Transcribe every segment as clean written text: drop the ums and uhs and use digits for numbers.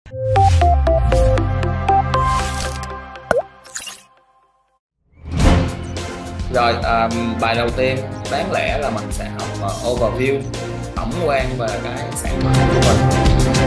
Rồi, bài đầu tiên đáng lẽ là mình sẽ học overview, tổng quan về cái sản phẩm của mình.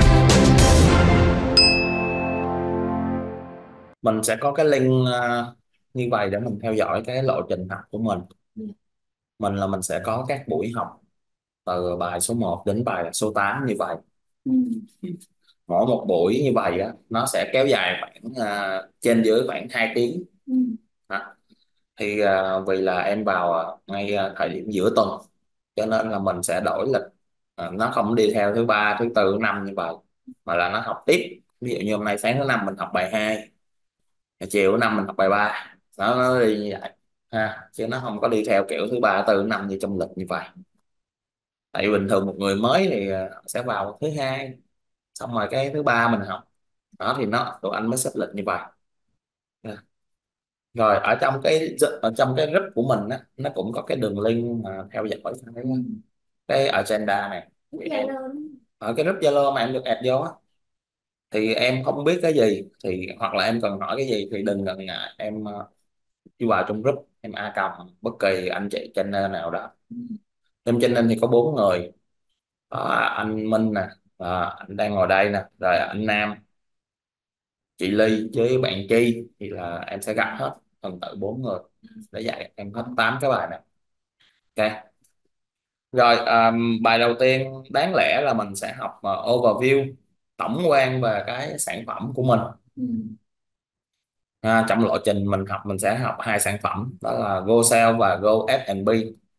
Mình sẽ có cái link như vậy để mình theo dõi cái lộ trình học của mình. Mình sẽ có các buổi học từ bài số 1 đến bài số 8 như vậy. Ừ. Mỗi một buổi như vậy á, nó sẽ kéo dài khoảng trên dưới khoảng 2 tiếng. Ừ. Đó. Thì vì là em vào ngay thời điểm giữa tuần, cho nên là mình sẽ đổi lịch. Nó không đi theo thứ ba, thứ tư, thứ năm như vậy, mà là nó học tiếp. Ví dụ như hôm nay sáng thứ năm mình học bài 2, chiều thứ năm mình học bài 3, nó đi như vậy ha, chứ nó không có đi theo kiểu thứ ba, thứ tư, thứ năm như trong lịch như vậy. Tại vì bình thường một người mới thì sẽ vào thứ hai, xong rồi cái thứ ba mình học. Đó thì tụi anh mới xếp lịch như vậy. Dạ. Rồi ở trong cái group của mình á, nó cũng có cái đường link mà theo dõi Ừ. cái agenda này. Thì em Zalo. ở cái group Zalo mà em được add vô á, thì em không biết cái gì thì hoặc là em cần hỏi cái gì thì đừng ngần ngại, em đi vào trong group, em bất kỳ anh chị trainer nào đó. Em training thì có 4 người. Đó, anh Minh nè, anh đang ngồi đây nè, rồi anh Nam, chị Ly với bạn Chi, thì là em sẽ gặp hết tuần tự 4 người để dạy em hết 8 cái bài này. Ok. Rồi, bài đầu tiên đáng lẽ là mình sẽ học overview, tổng quan về cái sản phẩm của mình. Ừ. Trong lộ trình mình học, mình sẽ học 2 sản phẩm, đó là Go Sale và Go F&B.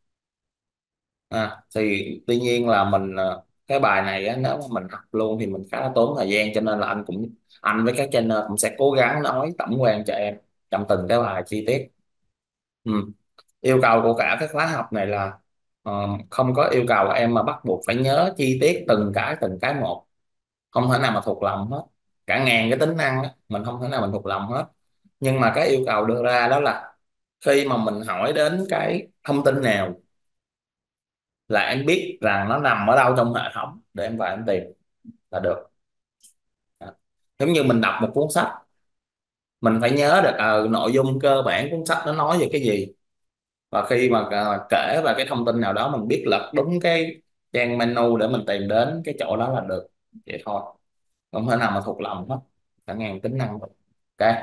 Thì tuy nhiên là cái bài này á, nếu mà mình học luôn thì mình khá là tốn thời gian, cho nên là anh với các trainer cũng sẽ cố gắng nói tổng quan cho em trong từng cái bài chi tiết. Ừ. Yêu cầu của cả cái khóa học này là không có yêu cầu em mà bắt buộc phải nhớ chi tiết từng cái một, không thể nào mà thuộc lòng hết. Cả ngàn cái tính năng á, mình không thể nào mình thuộc lòng hết. Nhưng mà cái yêu cầu đưa ra đó là khi mà mình hỏi đến cái thông tin nào là em biết rằng nó nằm ở đâu trong hệ thống để em vào em tìm là được. Đó. Giống như mình đọc một cuốn sách, mình phải nhớ được nội dung cơ bản cuốn sách nó nói về cái gì, và khi mà kể về cái thông tin nào đó mình biết lật đúng cái trang menu để mình tìm đến cái chỗ đó là được. Vậy thôi, không thể nào mà thuộc lòng hết cả ngàn tính năng rồi. Ok.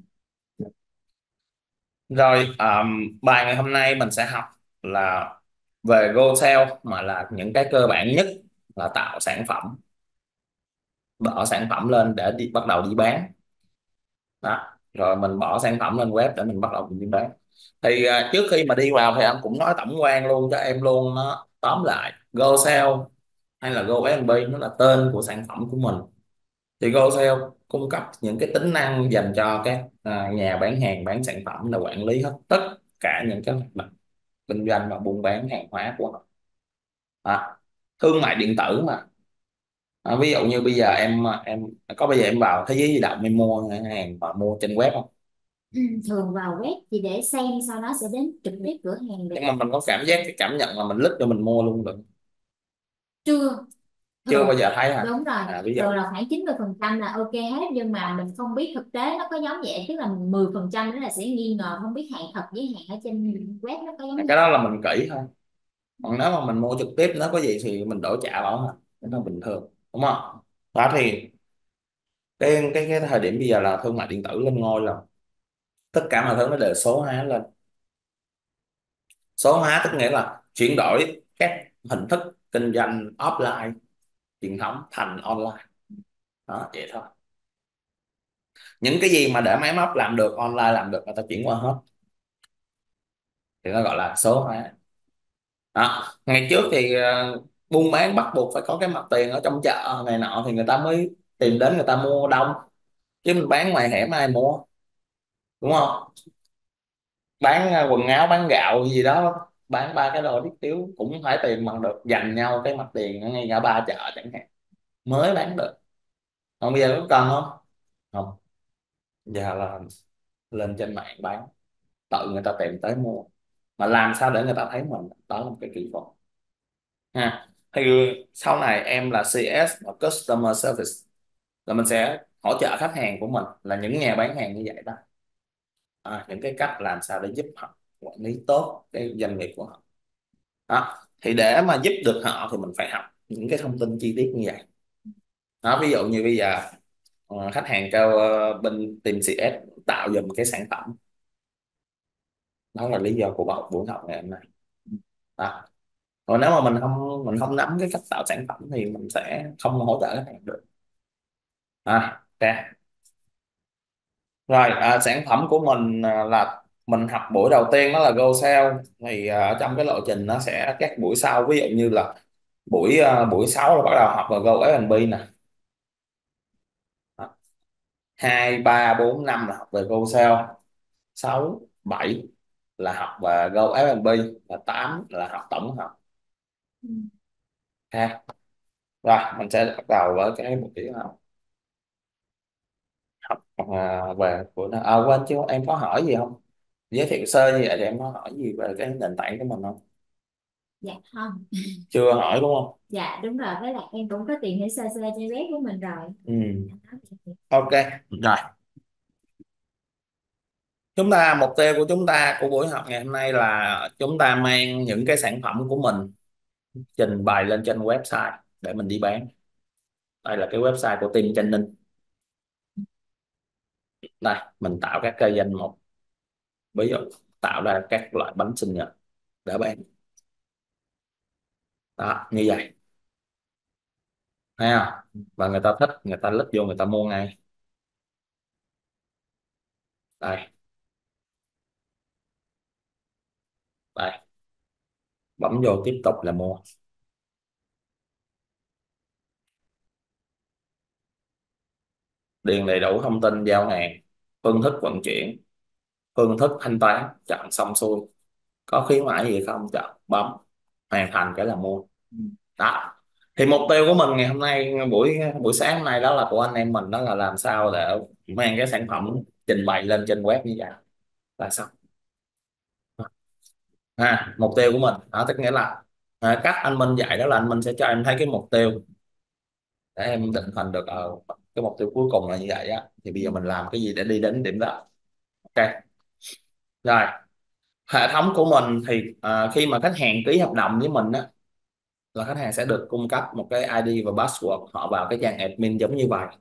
Rồi, bài ngày hôm nay mình sẽ học là về Go Sale, mà là những cái cơ bản nhất là tạo sản phẩm, bỏ sản phẩm lên để bắt đầu đi bán. Đó. Rồi mình bỏ sản phẩm lên web để mình bắt đầu mình đi bán. Thì trước khi mà đi vào thì anh cũng nói tổng quan luôn cho em luôn. Nó tóm lại, Go Sale hay là Go F&B nó là tên của sản phẩm của mình. Thì Go Sale cung cấp những cái tính năng dành cho các nhà bán hàng bán sản phẩm là quản lý hết tất cả những cái hoạt động kinh doanh và buôn bán hàng hóa của họ. Thương mại điện tử mà. Ví dụ như bây giờ bây giờ em vào thế giới di động em mua hàng và mua trên web không? Ừ. Thường vào web chỉ để xem, sau đó sẽ đến trực tiếp cửa hàng Nhưng để. mà mình có cái cảm nhận là mình lít cho mình mua luôn được. Chưa. Chưa Thường. bao giờ thấy hả? Đúng rồi. Ví dụ Thường là khoảng 90% là ok hết, nhưng mà mình không biết thực tế nó có giống vậy, tức là 10% đó là sẽ nghi ngờ không biết hàng thật với hàng ở trên web nó có giống cái nhau. đó là mình kỹ thôi. Còn nếu mà mình mua trực tiếp nó có gì thì mình đổi trả bảo mà, cái đó bình thường, đúng không? Đó thì cái thời điểm bây giờ là thương mại điện tử lên ngôi, là tất cả mọi thứ nó đều số hóa lên. Số hóa tức nghĩa là chuyển đổi các hình thức kinh doanh offline truyền thống thành online. Đó, vậy thôi. Những cái gì mà để máy móc làm được, online làm được, người ta chuyển qua hết, thì nó gọi là số hóa. Đó. Ngày trước thì buôn bán bắt buộc phải có cái mặt tiền ở trong chợ này nọ thì người ta mới tìm đến, người ta mua đông. Chứ mình bán ngoài hẻm ai mua, đúng không? Bán quần áo, bán gạo gì đó, bán ba cái đồ thiết yếu cũng phải tìm bằng được, dành nhau cái mặt tiền ở ngay ngã ba chợ chẳng hạn mới bán được. Còn bây giờ có cần không? Không. Giờ là lên trên mạng bán, tự người ta tìm tới mua. Mà làm sao để người ta thấy mình, đó là một cái kỹ thuật ha. Thì sau này em là CS và Customer Service, là mình sẽ hỗ trợ khách hàng của mình là những nhà bán hàng như vậy đó. Những cái cách làm sao để giúp họ quản lý tốt cái doanh nghiệp của họ đó. Thì để mà giúp được họ thì mình phải học những cái thông tin chi tiết như vậy đó. Ví dụ như bây giờ khách hàng kêu bên team CS tạo dùm cái sản phẩm, đó là lý do của buổi học ngày hôm nay đó. Còn nếu mà mình không nắm cái cách tạo sản phẩm thì mình sẽ không hỗ trợ khách hàng được. Ok. Rồi sản phẩm của mình là mình học buổi đầu tiên đó là Go Sale. Thì ở trong cái lộ trình nó sẽ các buổi sau, ví dụ như là buổi 6 là bắt đầu học về Go F&B nè. Đó. 2 3 4 5 là học về Go Sale, 6 7 là học về Go F&B, và 8 là học tổng hợp Ừ. ha. Rồi mình sẽ bắt đầu với cái buổi học về buổi đó. Quên chứ em có hỏi gì không, giới thiệu sơ như vậy thì em có hỏi gì về cái nền tảng của mình không? Dạ không. Chưa hỏi đúng không? Dạ đúng rồi, với lại em cũng có tìm hiểu sơ sơ trên web của mình rồi. Ừ. Em nói vậy thì- Ok. Rồi chúng ta, mục tiêu của chúng ta của buổi học ngày hôm nay là chúng ta mang những cái sản phẩm của mình trình bày lên trên website để mình đi bán. Đây là cái website của team training. Đây mình tạo các cây danh mục, ví dụ tạo ra các loại bánh sinh nhật để bán đó, như vậy thấy không, và người ta thích, người ta click vô người ta mua ngay. Đây, đây, bấm vô tiếp tục là mua. Điền đầy đủ thông tin giao hàng, phương thức vận chuyển, phương thức thanh toán, chọn xong xuôi. Có khuyến mãi gì không, chọn bấm hoàn thành cái là mua đó. Thì mục tiêu của mình ngày hôm nay, buổi buổi sáng hôm nay đó là của anh em mình, đó là làm sao để mang cái sản phẩm trình bày lên trên web như vậy là xong. Mục tiêu của mình đó, tức nghĩa là cách anh Minh dạy đó là anh Minh sẽ cho em thấy cái mục tiêu để em định hình được cái mục tiêu cuối cùng là như vậy á, thì bây giờ mình làm cái gì để đi đến điểm đó. Ok. Rồi hệ thống của mình thì khi mà khách hàng ký hợp đồng với mình á, là khách hàng sẽ được cung cấp một cái ID và password họ vào cái trang admin giống như vậy.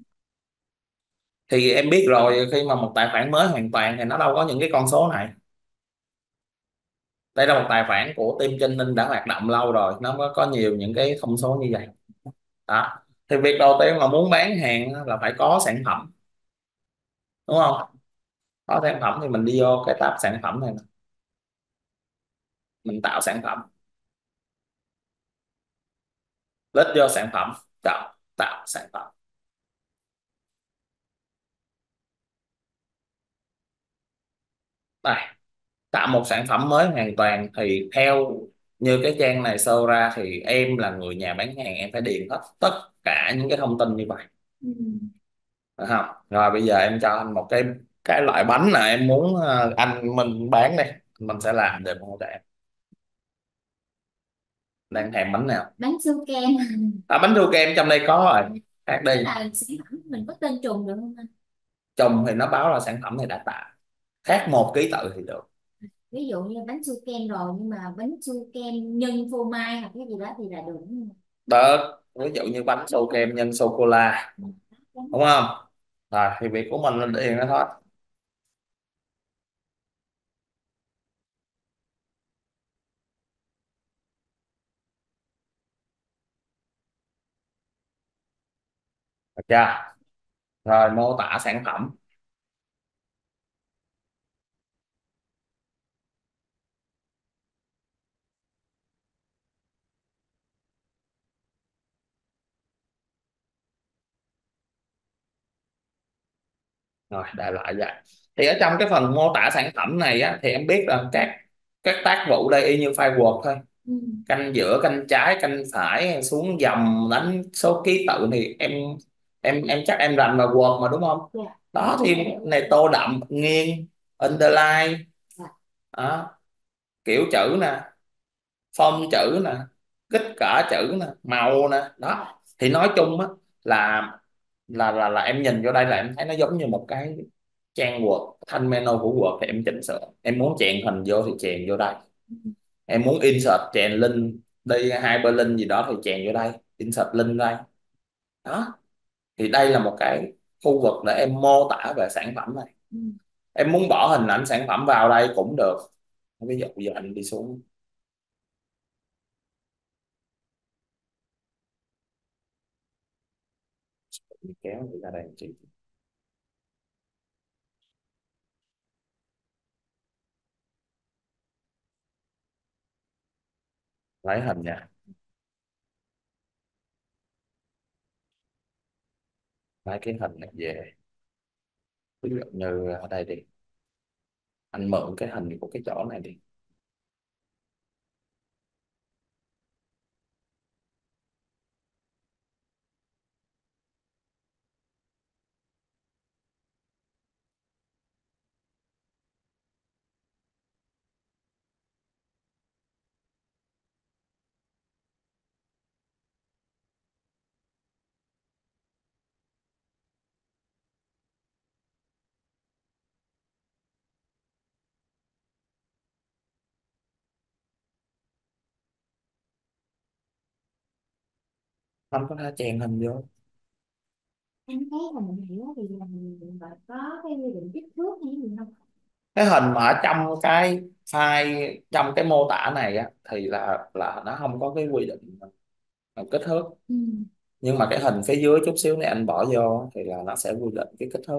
Thì em biết rồi, khi mà một tài khoản mới hoàn toàn thì nó đâu có những cái con số này. Đây là một tài khoản của team training đã hoạt động lâu rồi, nó có nhiều những cái thông số như vậy đó. Thì việc đầu tiên mà muốn bán hàng á, là phải có sản phẩm, đúng không? Có sản phẩm thì mình đi vô cái tab sản phẩm này nè, mình tạo sản phẩm, click vô sản phẩm, chọn tạo sản phẩm. Đây, tạo một sản phẩm mới hoàn toàn thì theo như cái trang này show ra thì em là người nhà bán hàng, em phải điền hết tất cả những cái thông tin như vậy, Ừ. được không? Rồi bây giờ em cho anh một cái loại bánh là em muốn anh mình bán đây, mình sẽ làm để hỗ trợ em. Đang thèm bánh nào? Bánh su kem. Bánh chua kem trong đây có rồi, khác Thế đi. là sản phẩm mình có tên trùng được không anh? Chùm thì nó báo là sản phẩm này đã tạo, khác một ký tự thì được. Ví dụ như bánh su kem rồi, nhưng mà bánh su kem nhân phô mai hoặc cái gì đó thì là được đúng Được, ví dụ như bánh sô kem nhân sô cô la, không? đúng không? Rồi thì việc của mình là điền nó thôi. Được chưa? Rồi mô tả sản phẩm. Rồi đại loại vậy. Thì ở trong cái phần mô tả sản phẩm này á, thì em biết là các tác vụ đây y như file Word thôi. Ừ. Canh giữa, canh trái, canh phải, xuống dòng, đánh số ký tự thì em chắc em rành vào Word mà đúng không? Dạ. Đó thì này tô đậm, nghiêng, underline Dạ. đó, kiểu chữ nè, phông chữ nè, kích cỡ chữ nè, màu nè đó. Thì nói chung á là là em nhìn vô đây là em thấy nó giống như một cái trang Word, thanh menu của Word, thì em chỉnh sửa. Em muốn chèn hình vô thì chèn vô đây, em muốn insert chèn link đi, hyperlink gì đó thì chèn vô đây, insert link đây. Đó, thì đây là một cái khu vực để em mô tả về sản phẩm này. Ừ. Em muốn bỏ hình ảnh sản phẩm vào đây cũng được. Ví dụ giờ anh đi xuống, đi kéo đi ra đây chị, lấy hình nha, lấy cái hình này về. Ví dụ như ở đây đi, anh mượn cái hình của cái chỗ này đi. Anh có thể chèn hình vô. Em thấy là mình hiểu thì là mình phải có cái quy định kích thước hay gì không? Cái hình mà ở trong cái file, trong cái mô tả này á, thì là nó không có cái quy định kích thước. Ừ. Nhưng mà cái hình phía dưới chút xíu này anh bỏ vô á, thì là nó sẽ quy định cái kích thước.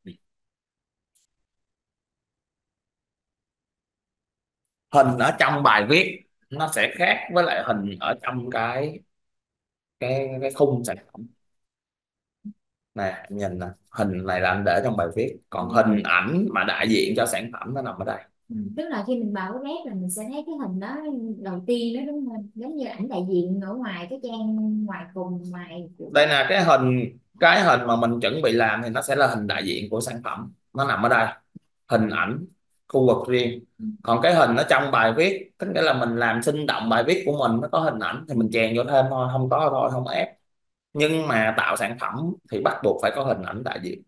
Hình ở trong bài viết nó sẽ khác với lại hình ở trong cái khung sản phẩm. Nè em nhìn nè, hình này là anh để trong bài viết, còn hình ảnh mà đại diện cho sản phẩm nó nằm ở đây. Ừ. Tức là khi mình vào cái web là mình sẽ thấy cái hình đó đầu tiên đó đúng không? Giống như ảnh đại diện ở ngoài cái trang ngoài cùng ngoài của. Đây là cái hình mà mình chuẩn bị làm thì nó sẽ là hình đại diện của sản phẩm, nó nằm ở đây, hình ảnh, khu vực riêng. Ừ. Còn cái hình ở trong bài viết, tức nghĩa là mình làm sinh động bài viết của mình, nó có hình ảnh thì mình chèn vô thêm thôi, không có thôi không ép. Nhưng mà tạo sản phẩm thì bắt buộc phải có hình ảnh đại diện.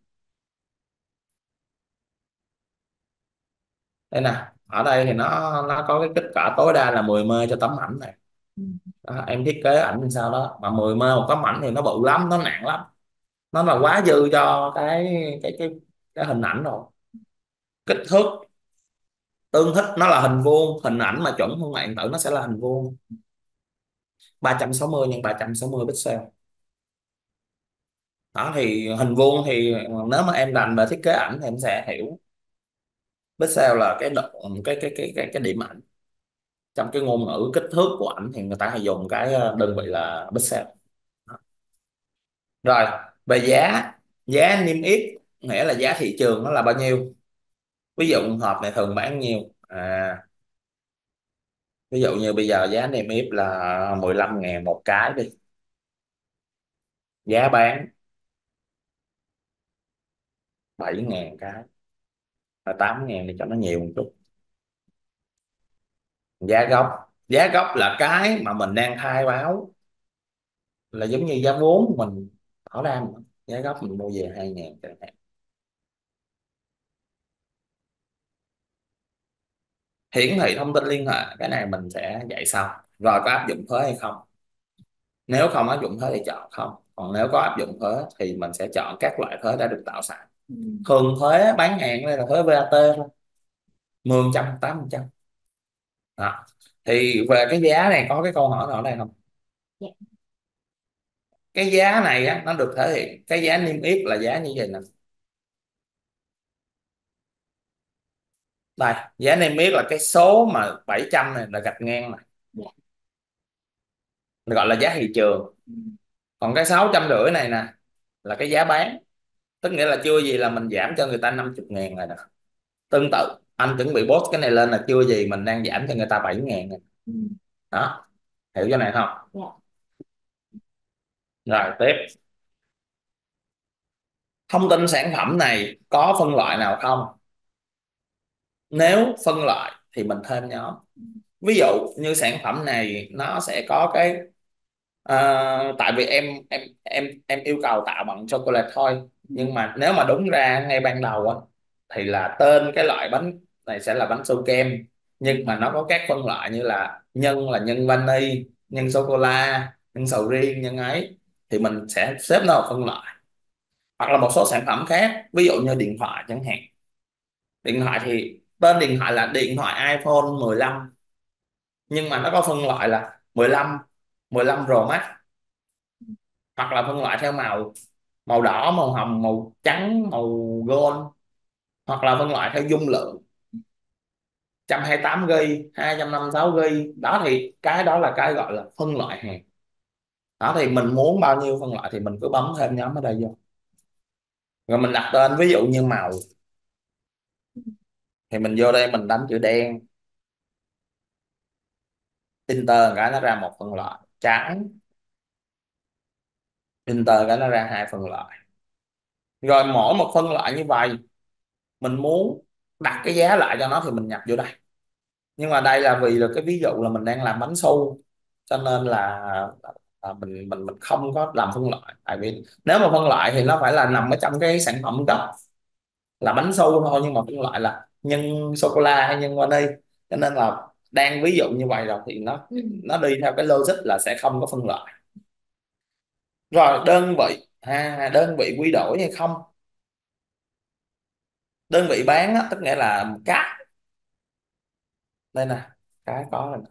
Đây nè, ở đây thì nó có cái kích cỡ tối đa là 10 MB cho tấm ảnh này. Ừ. Đó, em thiết kế ảnh làm sao đó mà 10 MB một tấm ảnh thì nó bự lắm, nó nặng lắm, nó là quá dư cho cái hình ảnh rồi. Kích thước tương thích nó là hình vuông, hình ảnh mà chuẩn thương mại điện tử nó sẽ là hình vuông, 360 nhân 360 pixel. Đó thì hình vuông thì nếu mà em rành về thiết kế ảnh thì em sẽ hiểu pixel là cái độ, cái điểm ảnh. Trong cái ngôn ngữ kích thước của ảnh thì người ta hay dùng cái đơn vị là pixel. Rồi, về giá, giá niêm yết nghĩa là giá thị trường nó là bao nhiêu. Ví dụ hộp này thường bán nhiêu, ví dụ như bây giờ giá niêm yết là 15.000 một cái đi, giá bán 7.000 cái, là 8.000 thì cho nó nhiều một chút. Giá gốc là cái mà mình đang khai báo, là giống như giá vốn mình bỏ ra mà. Giá gốc mình mua về 2.000 chẳng hạn. Hiển thị thông tin liên hệ, cái này mình sẽ dạy sau. Rồi có áp dụng thuế hay không, nếu không áp dụng thuế thì chọn không, còn nếu có áp dụng thuế thì mình sẽ chọn các loại thuế đã được tạo sẵn. Ừ. Thường thuế bán hàng đây là thuế VAT thôi, 10%, 8%. Đó. Thì về cái giá này có cái câu hỏi nào ở đây không? Dạ. Cái giá này á, nó được thể hiện, cái giá niêm yết là giá như vậy nè. Đây, giá niêm yết là cái số mà 700 này là gạch ngang này, Dạ. gọi là giá thị trường. Ừ. Còn cái 650 này nè là cái giá bán, tức nghĩa là chưa gì là mình giảm cho người ta 50.000 rồi nè. Tương tự anh chuẩn bị post cái này lên là chưa gì mình đang giảm cho người ta 7.000 này. Ừ. Đó, hiểu cái này không? Dạ. Rồi tiếp, thông tin sản phẩm này có phân loại nào không, nếu phân loại thì mình thêm nhóm. Ví dụ như sản phẩm này nó sẽ có cái Tại vì em yêu cầu tạo bằng chocolate thôi, nhưng mà nếu mà đúng ra ngay ban đầu á thì là tên cái loại bánh này sẽ là bánh su kem, nhưng mà nó có các phân loại như là nhân vani, nhân sô cô la, nhân sầu riêng, nhân ấy, thì mình sẽ xếp nó vào phân loại. Hoặc là một số sản phẩm khác, ví dụ như điện thoại chẳng hạn. Điện thoại thì tên điện thoại là điện thoại iPhone 15, nhưng mà nó có phân loại là 15, 15 Pro Max, hoặc là phân loại theo màu, màu đỏ, màu hồng, màu trắng, màu gold, hoặc là phân loại theo dung lượng 128 GB, 256 GB. Đó thì cái đó là cái gọi là phân loại hàng. Đó thì mình muốn bao nhiêu phân loại thì mình cứ bấm thêm nhóm ở đây vô, rồi mình đặt tên, ví dụ như màu thì mình vô đây mình đánh chữ đen, enter cái nó ra một phân loại trắng, enter cái nó ra hai phân loại. Rồi mỗi một phân loại như vậy mình muốn đặt cái giá lại cho nó thì mình nhập vô đây. Nhưng mà đây là vì là cái ví dụ là mình đang làm bánh su, cho nên là mình không có làm phân loại. Tại vì nếu mà phân loại thì nó phải là nằm ở trong cái sản phẩm gốc là bánh su thôi, nhưng mà phân loại là nhân sô cô la hay nhân vani, cho nên là đang ví dụ như vậy rồi thì nó Ừ. nó đi theo cái logic là sẽ không có phân loại. Rồi đơn vị, đơn vị quy đổi hay không. Đơn vị bán á, tức nghĩa là cái, đây nè, cái có rồi nè.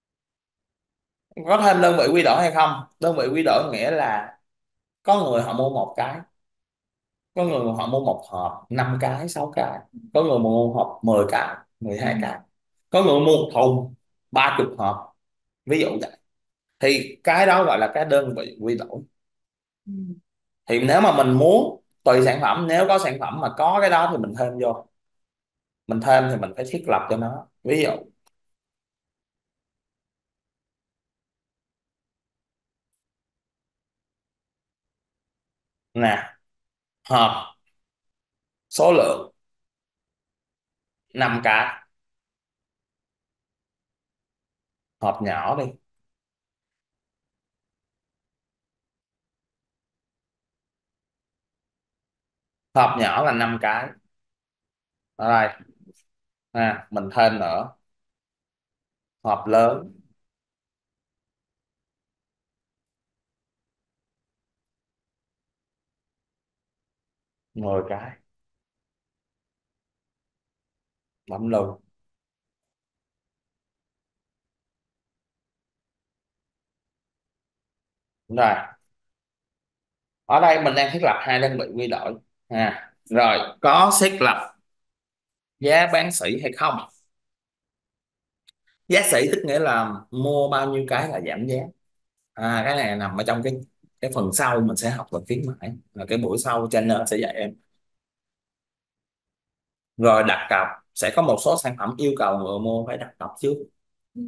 Có thêm đơn vị quy đổi hay không. Đơn vị quy đổi nghĩa là có người họ mua một cái, có người họ mua một hộp 5 cái 6 cái, có người mua một hộp 10 cái 12 Ừ. cái, có người mua một thùng 30 hộp, ví dụ vậy. Thì cái đó gọi là cái đơn vị quy đổi. Ừ. Thì nếu mà mình muốn tùy sản phẩm, nếu có sản phẩm mà có cái đó thì mình thêm vô, mình thêm thì mình phải thiết lập cho nó. Ví dụ nè, hộp số lượng 5 cái, hộp nhỏ đi, hộp nhỏ là 5 cái. Rồi mình thêm nữa, hộp lớn 10 cái, bấm luôn. Rồi ở đây mình đang thiết lập hai đơn vị quy đổi. Rồi có thiết lập giá bán sỉ hay không. Giá sỉ tức nghĩa là mua bao nhiêu cái là giảm giá. Cái này nằm ở trong cái phần sau mình sẽ học về khuyến mãi, là cái buổi sau channel sẽ dạy em. Rồi đặt cọc, sẽ có một số sản phẩm yêu cầu người mua phải đặt cọc trước. Ừ.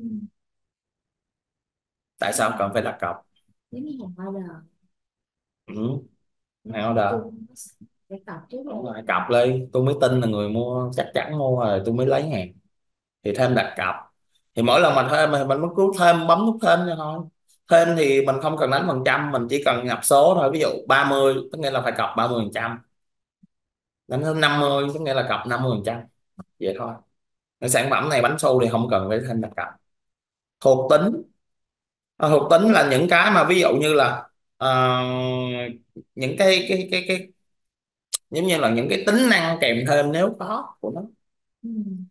Tại sao cần phải đặt cọc? Giống như hàng order. Ừ. Hàng Tôi order. không có sợ. Phải cọc trước Đúng rồi. rồi, cọc lên tôi mới tin là người mua chắc chắn mua rồi tôi mới lấy hàng. Thì thêm đặt cọc, thì mỗi lần mà thêm thì mình mới cứ thêm, bấm nút thêm cho thôi. Thêm thì mình không cần đánh phần trăm, mình chỉ cần nhập số thôi. Ví dụ 30 tức nghĩa là phải cọc 30%, đánh thêm 50 tức nghĩa là cọc 50%, vậy thôi. Cái sản phẩm này bánh xu thì không cần phải thêm đặt cọc. Thuộc tính. Thuộc tính là những cái mà ví dụ như là những cái giống như là những cái tính năng kèm thêm nếu có của nó. Ừ.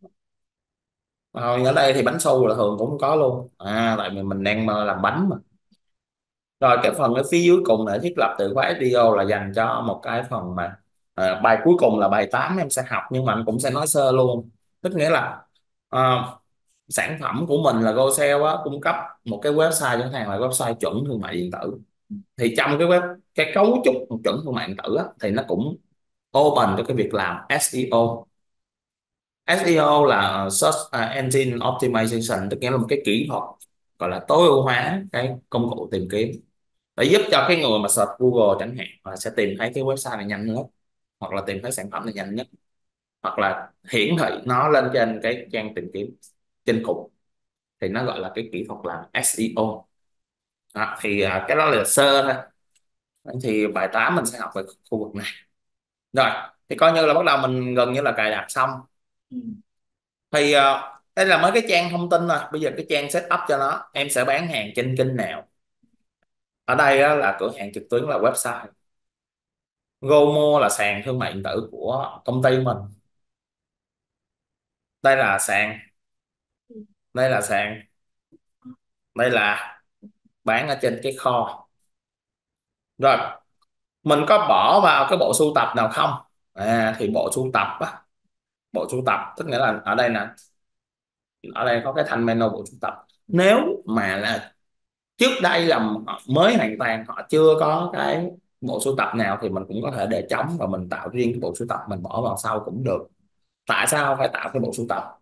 Ở đây thì bánh xu là thường cũng không có luôn, tại vì mình đang làm bánh mà. Rồi cái phần ở phía dưới cùng để thiết lập từ khóa SEO là dành cho một cái phần mà bài cuối cùng là bài 8 em sẽ học, nhưng mà anh cũng sẽ nói sơ luôn. Tức nghĩa là ờ, sản phẩm của mình là GoSale á, cung cấp một cái website cho khách hàng là website chuẩn thương mại điện tử. Thì trong cái cấu trúc chuẩn thương mại điện tử á, thì nó cũng open cho cái việc làm SEO. SEO là Search Engine Optimization, tức nghĩa là một cái kỹ thuật gọi là tối ưu hóa cái công cụ tìm kiếm, để giúp cho cái người mà search Google chẳng hạn là sẽ tìm thấy cái website này nhanh nhất, hoặc là tìm thấy sản phẩm này nhanh nhất, hoặc là hiển thị nó lên trên cái trang tìm kiếm trên cùng. Thì nó gọi là cái kỹ thuật làm SEO. Thì cái đó là sơ thôi. Thì bài 8 mình sẽ học về khu vực này. Rồi, thì coi như là bắt đầu mình gần như là cài đặt xong. Ừ. Thì đây là mấy cái trang thông tin rồi, bây giờ cái trang setup cho nó, em sẽ bán hàng trên kênh nào. Ở đây á, là cửa hàng trực tuyến là website. Gomo là sàn thương mại điện tử của công ty mình. Đây là sàn, đây là sàn, đây là bán ở trên cái kho. Rồi, mình có bỏ vào cái bộ sưu tập nào không? Thì bộ sưu tập á, bộ sưu tập tức nghĩa là ở đây nè, ở đây có cái thanh menu bộ sưu tập. Nếu mà là trước đây là họ mới hoàn toàn họ chưa có cái bộ sưu tập nào thì mình cũng có thể để trống và mình tạo riêng cái bộ sưu tập mình bỏ vào sau cũng được. Tại sao phải tạo cái bộ sưu tập?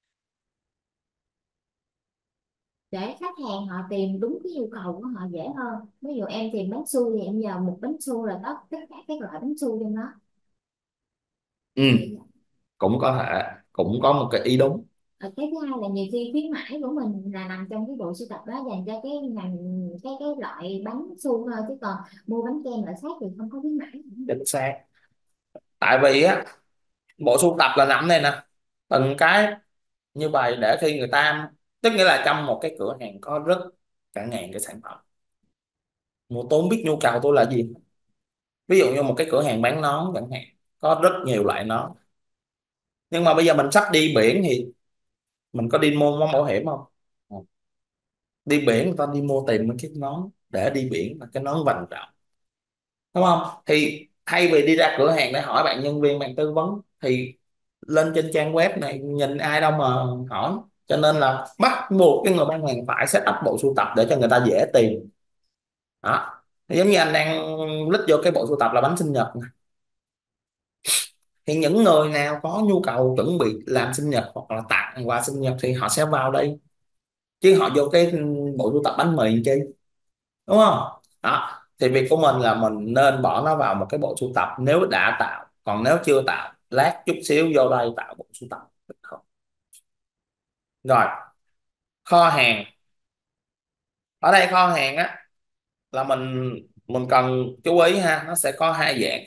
Để khách hàng họ tìm đúng cái nhu cầu của họ dễ hơn. Ví dụ em tìm bánh su thì em nhờ một bánh su là có tất cả các loại bánh su trong đó. Ừ, cũng có thể, cũng có một cái ý đúng. Cái thứ hai là nhiều khi khuyến mãi của mình là nằm trong cái bộ sưu tập đó dành cho cái ngành, cái loại bánh su thôi, chứ còn mua bánh kem loại khác thì không có khuyến mãi. Chính xác. Tại vì á, bộ sưu tập là nằm đây nè, từng cái như vậy để khi người ta, tức nghĩa là trong một cái cửa hàng có rất cả ngàn cái sản phẩm, mua tốn biết nhu cầu tôi là gì. Ví dụ như một cái cửa hàng bán nón chẳng hạn, có rất nhiều loại nón, nhưng mà bây giờ mình sắp đi biển thì mình có đi mua món bảo hiểm không? Không. Đi biển người ta đi mua tìm mấy cái nón để đi biển là cái nón vành rộng, đúng không? Thì thay vì đi ra cửa hàng để hỏi bạn nhân viên bạn tư vấn thì lên trên trang web này nhìn ai đâu mà hỏi. Cho nên là bắt buộc cái người bán hàng phải set up bộ sưu tập để cho người ta dễ tìm. Đó, giống như anh đang lít vô cái bộ sưu tập là bánh sinh nhật nè. Thì những người nào có nhu cầu chuẩn bị làm sinh nhật hoặc là tặng quà sinh nhật thì họ sẽ vào đây, chứ họ vô cái bộ sưu tập bánh mì làm chi, đúng không? Đó, thì việc của mình là mình nên bỏ nó vào một cái bộ sưu tập nếu đã tạo, còn nếu chưa tạo lát chút xíu vô đây tạo bộ sưu tập được không? Rồi, kho hàng. Ở đây kho hàng á là mình cần chú ý ha, nó sẽ có hai dạng.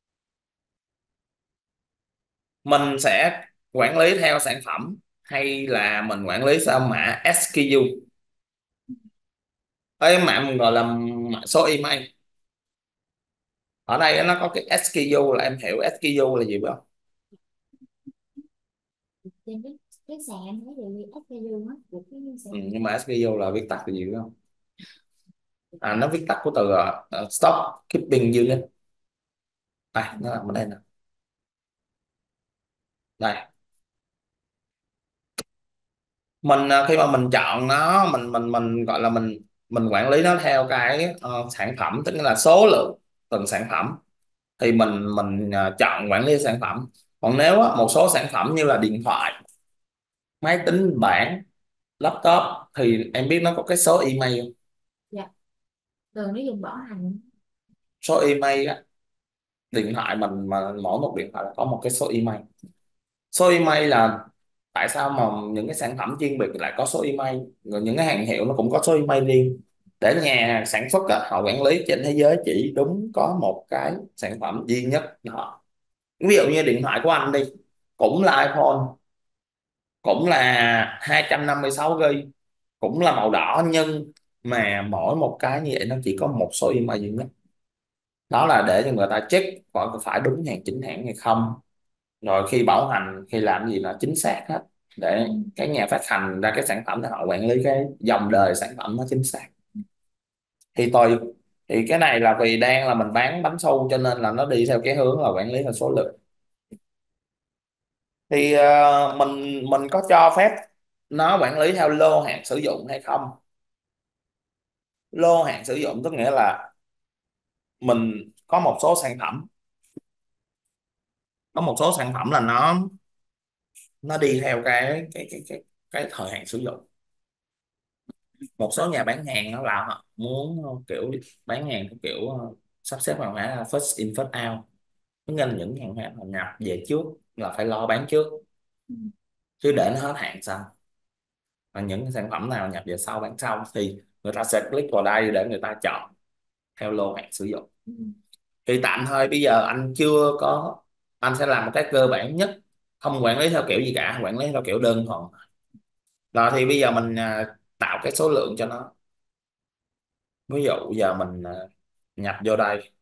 Mình sẽ quản lý theo sản phẩm hay là mình quản lý theo mã SKU. Cái mã mình gọi là mã số email. Ở đây nó có cái SKU, là em hiểu SKU là gì không? Trên cái sàn em thấy thì SKU hết của cái sàn. Nhưng mà SKU là viết tắt là gì biết không? Nó viết tắt của từ Stock Keeping Unit. Đây nó nằm ở đây nè. Đây, mình khi mà mình chọn nó, mình gọi là mình quản lý nó theo cái sản phẩm, tức là số lượng từng sản phẩm, thì mình chọn quản lý sản phẩm. Còn nếu á, một số sản phẩm như là điện thoại, máy tính bảng, laptop thì em biết nó có cái số email không? Dạ, thường nó dùng bảo hành. Số email á, điện thoại mình mà mỗi một điện thoại là có một cái số email. Số email là tại sao mà những cái sản phẩm chuyên biệt lại có số email, rồi những cái hàng hiệu nó cũng có số email riêng, để nhà sản xuất á, họ quản lý trên thế giới chỉ đúng có một cái sản phẩm duy nhất họ. Ví dụ như điện thoại của anh đi, cũng là iPhone, cũng là 256 GB, cũng là màu đỏ, nhưng mà mỗi một cái như vậy nó chỉ có một số email duy nhất. Đó là để cho người ta check có phải đúng hàng chính hãng hay không, rồi khi bảo hành khi làm gì là chính xác hết, để Ừ. cái nhà phát hành ra cái sản phẩm để họ quản lý cái dòng đời sản phẩm nó chính xác. Thì tôi, thì cái này là vì đang là mình bán bánh xu cho nên là nó đi theo cái hướng là quản lý theo số lượng. Thì mình có cho phép nó quản lý theo lô hạn sử dụng hay không? Lô hạn sử dụng tức nghĩa là mình có một số sản phẩm, có một số sản phẩm là nó đi theo cái thời hạn sử dụng. Một số nhà bán hàng nó là họ muốn kiểu bán hàng theo kiểu sắp xếp hàng hóa là first in first out, tức là những hàng hóa họ nhập về trước là phải lo bán trước, chứ để nó hết hạn sao. Và những cái sản phẩm nào nhập về sau bán sau thì người ta sẽ click vào đây để người ta chọn theo lô hạn sử dụng. Ừ. Thì tạm thời bây giờ anh chưa có, anh sẽ làm một cái cơ bản nhất, không quản lý theo kiểu gì cả, quản lý theo kiểu đơn thuần. Rồi thì bây giờ mình tạo cái số lượng cho nó. Ví dụ giờ mình nhập vô đây,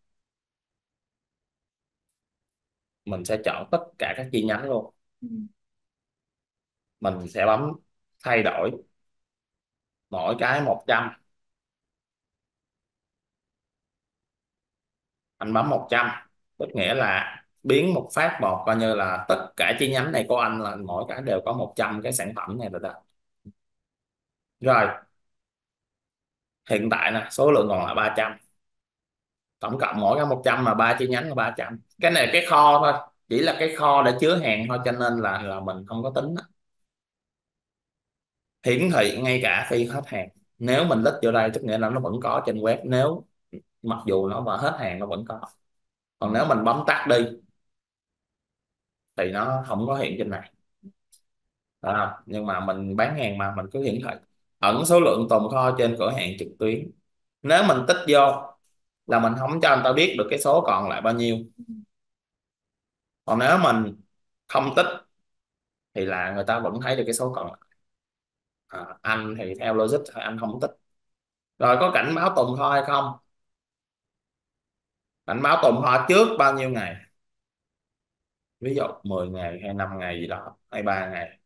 mình sẽ chọn tất cả các chi nhánh luôn. Ừ. Mình sẽ bấm thay đổi mỗi cái 100. Anh bấm 100 tức nghĩa là biến một phát một, coi như là tất cả chi nhánh này của anh là mỗi cái đều có 100 cái sản phẩm này rồi đó. Rồi hiện tại nè, số lượng còn là 300, tổng cộng mỗi cái 100 mà ba chi nhánh là 300. Cái này là cái kho thôi, chỉ là cái kho để chứa hàng thôi, cho nên là mình không có tính đó. Hiển thị ngay cả khi hết hàng, nếu mình lít vô đây tức nghĩa là nó vẫn có trên web, nếu mặc dù nó mà hết hàng nó vẫn có. Còn nếu mình bấm tắt đi thì nó không có hiện trên này. Đó. Nhưng mà mình bán hàng mà mình cứ hiển thị ẩn số lượng tồn kho trên cửa hàng trực tuyến. Nếu mình tích vô là mình không cho người ta biết được cái số còn lại bao nhiêu. Còn nếu mình không tích thì là người ta vẫn thấy được cái số còn lại. Anh thì theo logic thì anh không tích. Rồi có cảnh báo tồn kho hay không? Cảnh báo tồn kho trước bao nhiêu ngày, ví dụ 10 ngày hay 5 ngày gì đó hay 3 ngày.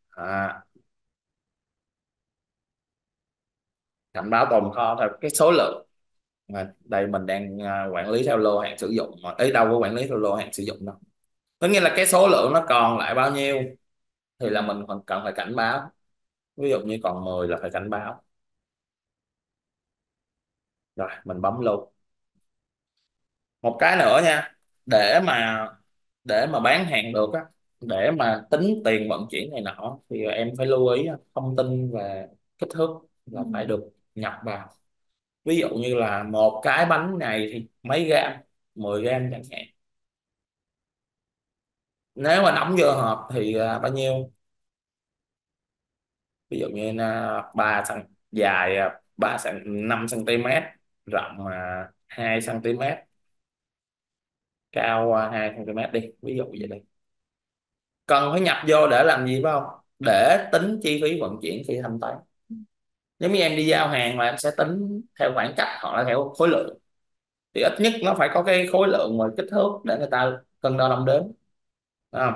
Cảnh báo tồn kho theo cái số lượng. Mà đây mình đang quản lý theo lô hạn sử dụng, mà ấy đâu có quản lý theo lô hạn sử dụng đâu. Có nghĩa là cái số lượng nó còn lại bao nhiêu thì là mình còn cần phải cảnh báo. Ví dụ như còn 10 là phải cảnh báo. Rồi mình bấm luôn. Một cái nữa nha, để mà bán hàng được á, để mà tính tiền vận chuyển này nọ thì em phải lưu ý thông tin về kích thước Ừ. là phải được nhập vào. Ví dụ như là một cái bánh này thì mấy gram, 10 gram chẳng hạn. Nếu mà đóng vô hộp thì bao nhiêu, ví dụ như là 3 cm, dài 5 cm, rộng 2 cm, cao 2 cm đi, ví dụ vậy đi. Cần phải nhập vô để làm gì phải không? Để tính chi phí vận chuyển khi thanh toán. Giống như em đi giao hàng là em sẽ tính theo khoảng cách hoặc là theo khối lượng, thì ít nhất nó phải có cái khối lượng và kích thước để người ta cân đo đong đếm, phải không?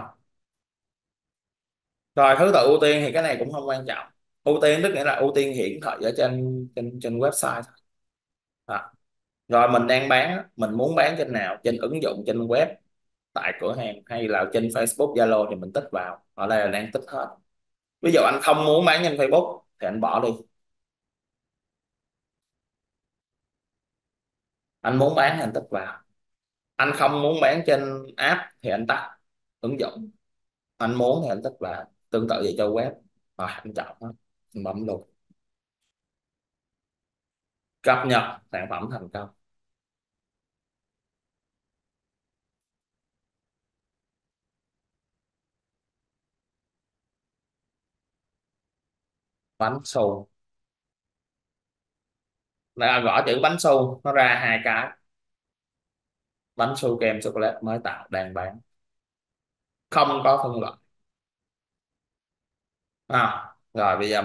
Rồi thứ tự ưu tiên thì cái này cũng không quan trọng. Ưu tiên tức nghĩa là ưu tiên hiển thị ở trên trên website thôi. Đó. Rồi mình đang bán á, mình muốn bán trên nào, trên ứng dụng, trên web, tại cửa hàng hay là trên Facebook Zalo thì mình tích vào. Ở đây là đang tích hết. Ví dụ anh không muốn bán trên Facebook thì anh bỏ đi. Anh muốn bán thì anh tích vào. Anh không muốn bán trên app thì anh tắt ứng dụng. Anh muốn thì anh tích vào. Tương tự vậy cho web. Rồi anh chọn nó, anh bấm luôn. Cập nhật sản phẩm thành công. Bánh xù, là gõ chữ bánh xù nó ra hai cái. Bánh xù kem sô cô la mới tạo đang bán, không có phân loại. Rồi bây giờ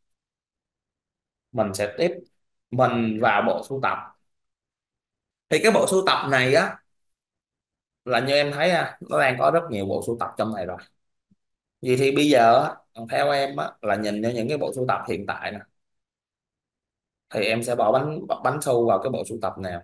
mình sẽ tiếp, mình vào bộ sưu tập. Thì cái bộ sưu tập này á, là như em thấy nó đang có rất nhiều bộ sưu tập trong này rồi. Vậy thì bây giờ á, theo em á, là nhìn cho những cái bộ sưu tập hiện tại nè, thì em sẽ bỏ bánh su vào cái bộ sưu tập nào?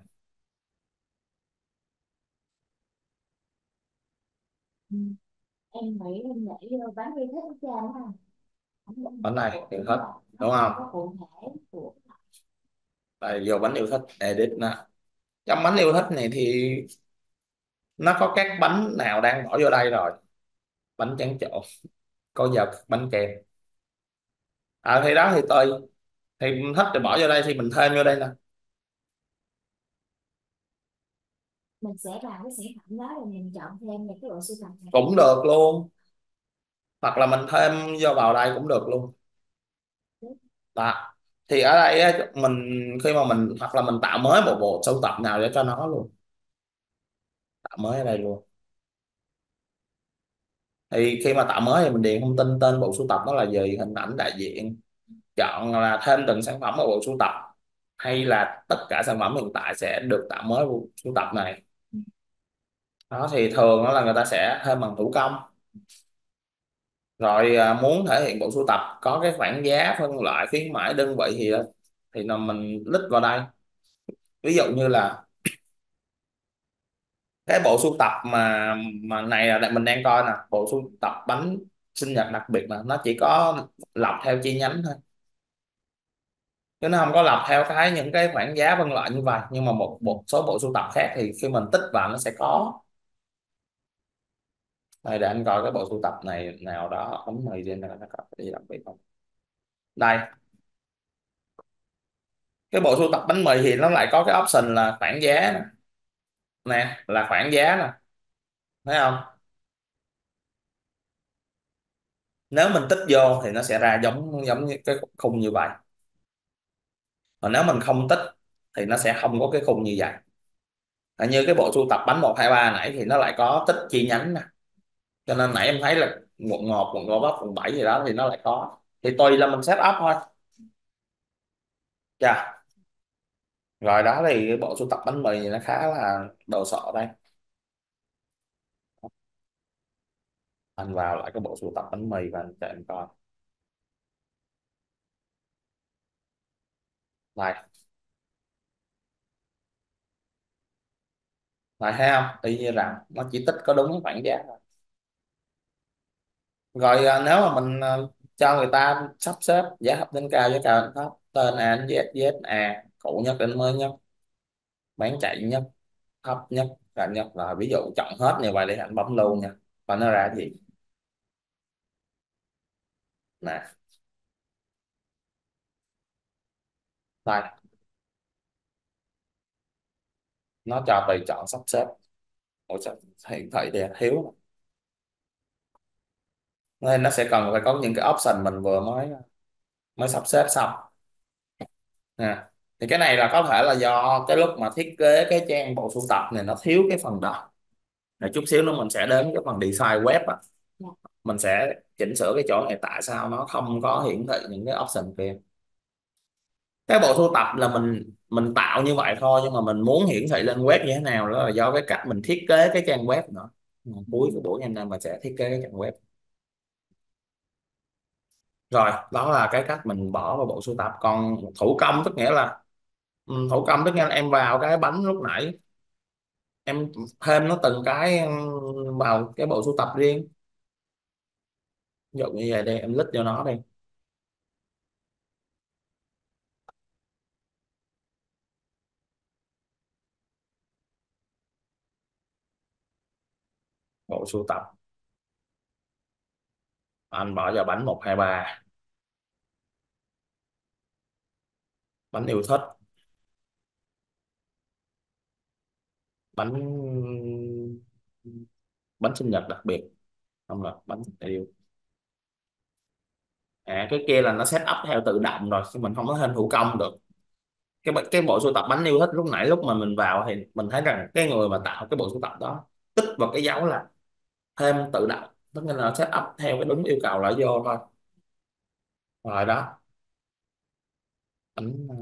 Ừ. Em nghĩ em để bán đi thích hết trơn ha. Không Bánh này thì đúng thích, rồi, nó đúng không không? có cụ thể của. Đây vô bánh yêu thích edit nè. Trong bánh yêu thích này thì nó có các bánh nào đang bỏ vô đây rồi. Bánh tráng trộn, có dọc bánh kem. Thì đó thì tùy, thì mình thích thì bỏ vô đây thì mình thêm vô đây nè. Mình sẽ vào cái sản phẩm đó rồi mình chọn thêm những cái bộ sưu tập này. Cũng được luôn, hoặc là mình thêm vô vào đây cũng được luôn. Đó. thì ở đây á, mình khi mà mình hoặc là mình tạo mới một bộ sưu tập nào để cho nó luôn, tạo mới ở đây luôn. Thì khi mà tạo mới thì mình điền thông tin tên bộ sưu tập đó là gì, hình ảnh đại diện, chọn là thêm từng sản phẩm ở bộ sưu tập, hay là tất cả sản phẩm hiện tại sẽ được tạo mới bộ sưu tập này. Đó thì thường đó là người ta sẽ thêm bằng thủ công. Rồi muốn thể hiện bộ sưu tập có cái khoảng giá, phân loại, khuyến mãi, đơn vị thì là mình list vào đây. Ví dụ như là cái bộ sưu tập mà này là mình đang coi nè, bộ sưu tập bánh sinh nhật đặc biệt mà nó chỉ có lọc theo chi nhánh thôi, chứ nó không có lọc theo những cái khoảng giá phân loại như vậy. Nhưng mà một số bộ sưu tập khác thì khi mình tích vào nó sẽ có. Đây để anh coi cái bộ sưu tập này nào đó, bánh mì trên này nó có cái gì đặc biệt không. Đây, cái bộ sưu tập bánh mì thì nó lại có cái option là khoảng giá nè, nè là khoảng giá nè, thấy không? Nếu mình tích vô thì nó sẽ ra giống giống như cái khung như vậy, còn nếu mình không tích thì nó sẽ không có cái khung như vậy. Như cái bộ sưu tập bánh 1 2 3 nãy thì nó lại có tích chi nhánh nè, cho nên nãy em thấy là quận Gò Vấp, quận 7 gì đó thì nó lại có, thì tùy là mình set up thôi. Chà, rồi đó thì cái bộ sưu tập bánh mì thì nó khá là đồ sộ đây. Anh vào lại cái bộ sưu tập bánh mì và anh cho em coi. Đây, này thấy không, y như rằng nó chỉ tích có đúng khoảng giá thôi. Rồi nếu mà mình cho người ta sắp xếp giá thấp đến cao, giá cao đến thấp, tên A đến Z, Z A, cũ nhất đến mới nhất, bán chạy nhất, thấp nhất, cao nhất, là ví dụ chọn hết như vậy để anh bấm lưu nha, và nó ra cái gì nè. Đây, nó cho tùy chọn sắp xếp. Ủa sao hiển thị thì thiếu, nên nó sẽ cần phải có những cái option mình vừa mới mới sắp xếp xong nè. Thì cái này là có thể là do cái lúc mà thiết kế cái trang bộ sưu tập này nó thiếu cái phần đó. Rồi chút xíu nữa mình sẽ đến cái phần design web á, mình sẽ chỉnh sửa cái chỗ này tại sao nó không có hiển thị những cái option kia. Cái bộ sưu tập là mình tạo như vậy thôi, nhưng mà mình muốn hiển thị lên web như thế nào đó là do cái cách mình thiết kế cái trang web nữa. Cuối cái buổi ngày nay mình sẽ thiết kế cái trang web. Rồi đó là cái cách mình bỏ vào bộ sưu tập. Còn thủ công tức nghĩa là thủ công tức nghĩa là em vào cái bánh lúc nãy, em thêm nó từng cái vào cái bộ sưu tập riêng. Ví dụ như vậy đây, em list cho nó đi. Bộ sưu tập, anh bỏ vào bánh 1 2 3, bánh yêu thích, bánh bánh sinh nhật đặc biệt, không là bánh tình yêu. Cái kia là nó set up theo tự động rồi, chứ mình không có thêm thủ công được. Cái bộ sưu tập bánh yêu thích lúc nãy lúc mà mình vào thì mình thấy rằng cái người mà tạo cái bộ sưu tập đó tích vào cái dấu là thêm tự động, tức là nó set up theo cái đúng yêu cầu là vô thôi. Rồi đó, bánh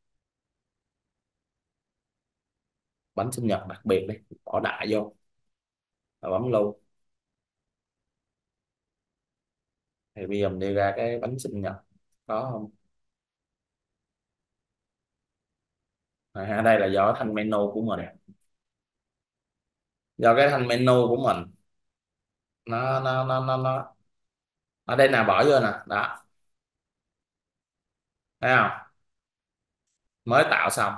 bánh sinh nhật đặc biệt đi, bỏ đại vô và bấm lưu. Thì bây giờ mình đi ra cái bánh sinh nhật có không. Ở đây là do cái thanh menu của mình, do cái thanh menu của mình nó ở đây nào, bỏ vô nè đó, thấy không, mới tạo xong,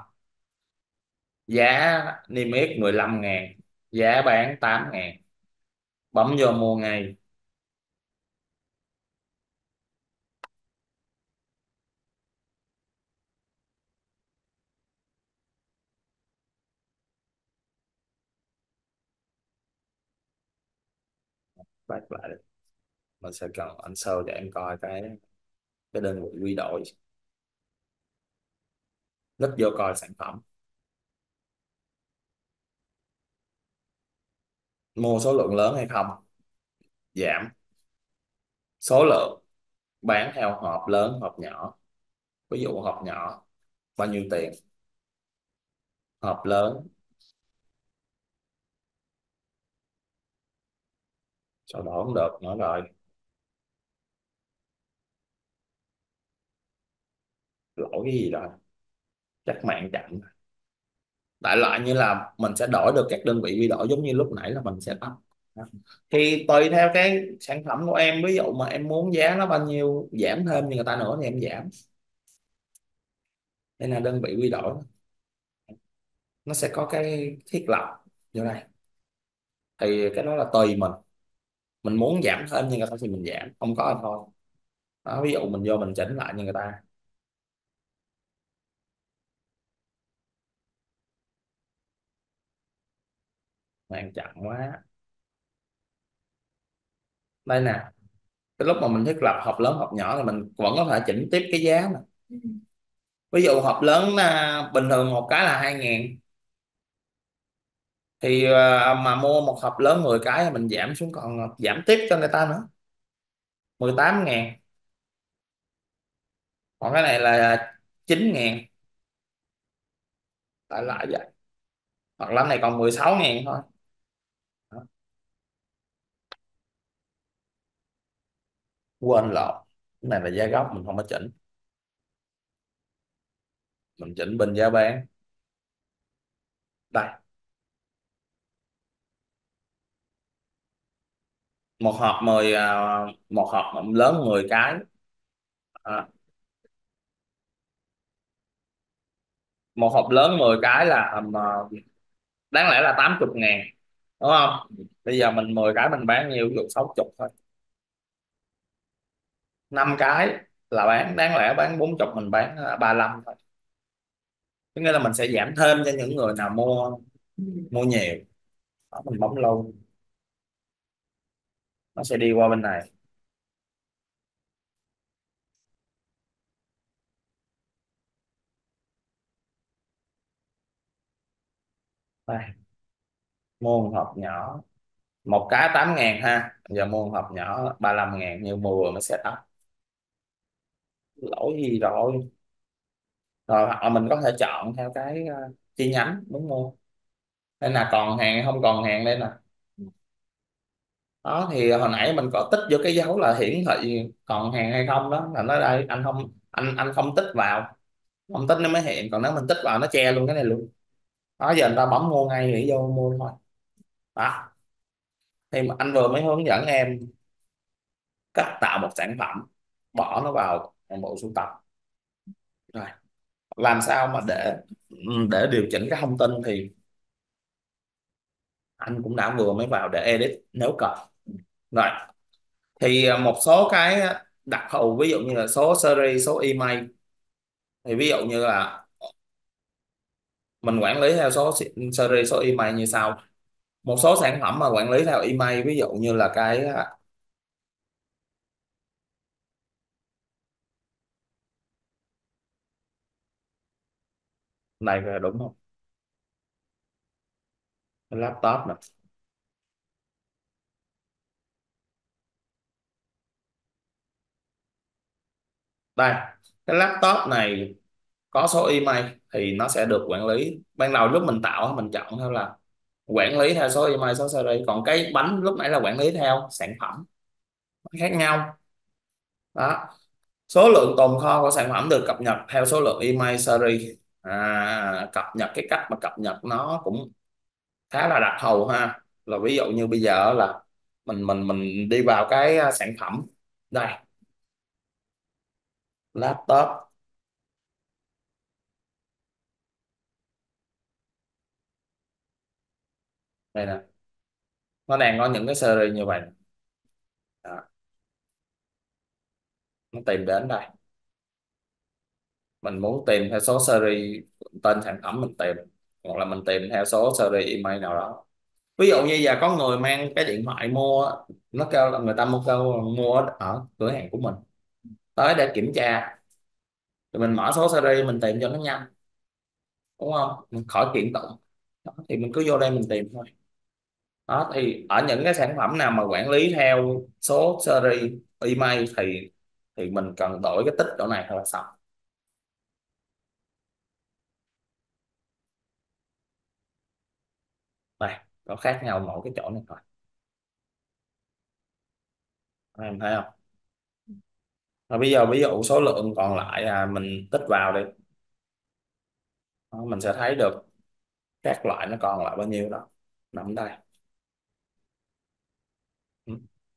giá niêm yết 15.000, giá bán 8.000, bấm vô mua ngay. Back lại, mình sẽ cần anh show cho em coi cái đơn vị quy đổi. Lít vô coi sản phẩm. Mua số lượng lớn hay không? Giảm. Số lượng, bán theo hộp lớn hộp nhỏ. Ví dụ hộp nhỏ bao nhiêu tiền, hộp lớn sau đó không được nữa rồi. Lỗi cái gì rồi? Chắc mạng chậm. Đại loại như là mình sẽ đổi được các đơn vị quy đổi giống như lúc nãy là mình sẽ up. Thì tùy theo cái sản phẩm của em, ví dụ mà em muốn giá nó bao nhiêu giảm thêm như người ta nữa thì em giảm. Đây là đơn vị quy đổi, nó sẽ có cái thiết lập vô đây. Thì cái đó là tùy mình muốn giảm thêm như người ta thì mình giảm, không có thì thôi. Đó, ví dụ mình vô mình chỉnh lại như người ta. Mạng chậm quá. Đây nè, cái lúc mà mình thiết lập hộp lớn hộp nhỏ thì mình vẫn có thể chỉnh tiếp cái giá mà. Ừ. Ví dụ hộp lớn bình thường một cái là 2.000, thì mà mua một hộp lớn 10 cái thì mình giảm xuống còn giảm tiếp cho người ta nữa, 18.000. Còn cái này là 9.000, lại lại vậy. Hoặc là cái này còn 16.000 thôi. Đó. Quên lộn, cái này là giá gốc mình không có chỉnh, mình chỉnh bên giá bán. Đây, một hộp 10 một hộp lớn 10 cái. À, một hộp lớn 10 cái là đáng lẽ là 80.000, đúng không? Bây giờ mình 10 cái mình bán nhiêu, ví dụ 60 thôi. 5 cái là bán, đáng lẽ bán 40 mình bán 35 thôi. Có nghĩa là mình sẽ giảm thêm cho những người nào mua Ừ. mua nhiều. Đó, mình bấm lâu nó sẽ đi qua bên này. Đây, mua một hộp nhỏ, một cái 8.000 ha, giờ mua một hộp nhỏ 35.000 như mua vừa mới set up. Lỗi gì rồi? Rồi hoặc là mình có thể chọn theo cái chi nhánh muốn mua. Đây là còn hàng hay không còn hàng đây nè. Đó thì hồi nãy mình có tích vô cái dấu là hiển thị còn hàng hay không, đó là nó đây, anh không tích vào, không tích nó mới hiện, còn nếu mình tích vào nó che luôn cái này luôn. Đó giờ người ta bấm mua ngay thì vô mua thôi. Đó thì mà anh vừa mới hướng dẫn em cách tạo một sản phẩm, bỏ nó vào một bộ sưu tập. Rồi làm sao mà để điều chỉnh cái thông tin thì anh cũng đã vừa mới vào để edit nếu cần. Rồi thì một số cái đặc thù ví dụ như là số series, số email, thì ví dụ như là mình quản lý theo số series, số email như sau. Một số sản phẩm mà quản lý theo email, ví dụ như là cái này là đúng không? Cái laptop nè. Đây, cái laptop này có số email thì nó sẽ được quản lý. Ban đầu lúc mình tạo mình chọn theo là quản lý theo số email, số series, còn cái bánh lúc nãy là quản lý theo sản phẩm, khác nhau. Đó, số lượng tồn kho của sản phẩm được cập nhật theo số lượng email series. Cập nhật, cái cách mà cập nhật nó cũng khá là đặc thù ha. Là ví dụ như bây giờ là mình đi vào cái sản phẩm đây, laptop đây nè, nó đang có những cái series như vậy. Đó, nó tìm đến đây, mình muốn tìm theo số series tên sản phẩm mình tìm, hoặc là mình tìm theo số series email nào đó. Ví dụ như giờ có người mang cái điện thoại mua, nó kêu là người ta mua, kêu mua ở cửa hàng của mình, tới để kiểm tra thì mình mở số series mình tìm cho nó nhanh. đúng không, mình khỏi kiện tụng. Đó, thì mình cứ vô đây mình tìm thôi. Đó thì ở những cái sản phẩm nào mà quản lý theo số series email thì mình cần đổi cái tích chỗ này thôi là xong. Đây, có khác nhau mỗi cái chỗ này thôi. Em thấy không? Rồi bây giờ ví dụ số lượng còn lại mình tích vào đi. Đó, mình sẽ thấy được các loại nó còn lại bao nhiêu đó nằm đây. Ừ.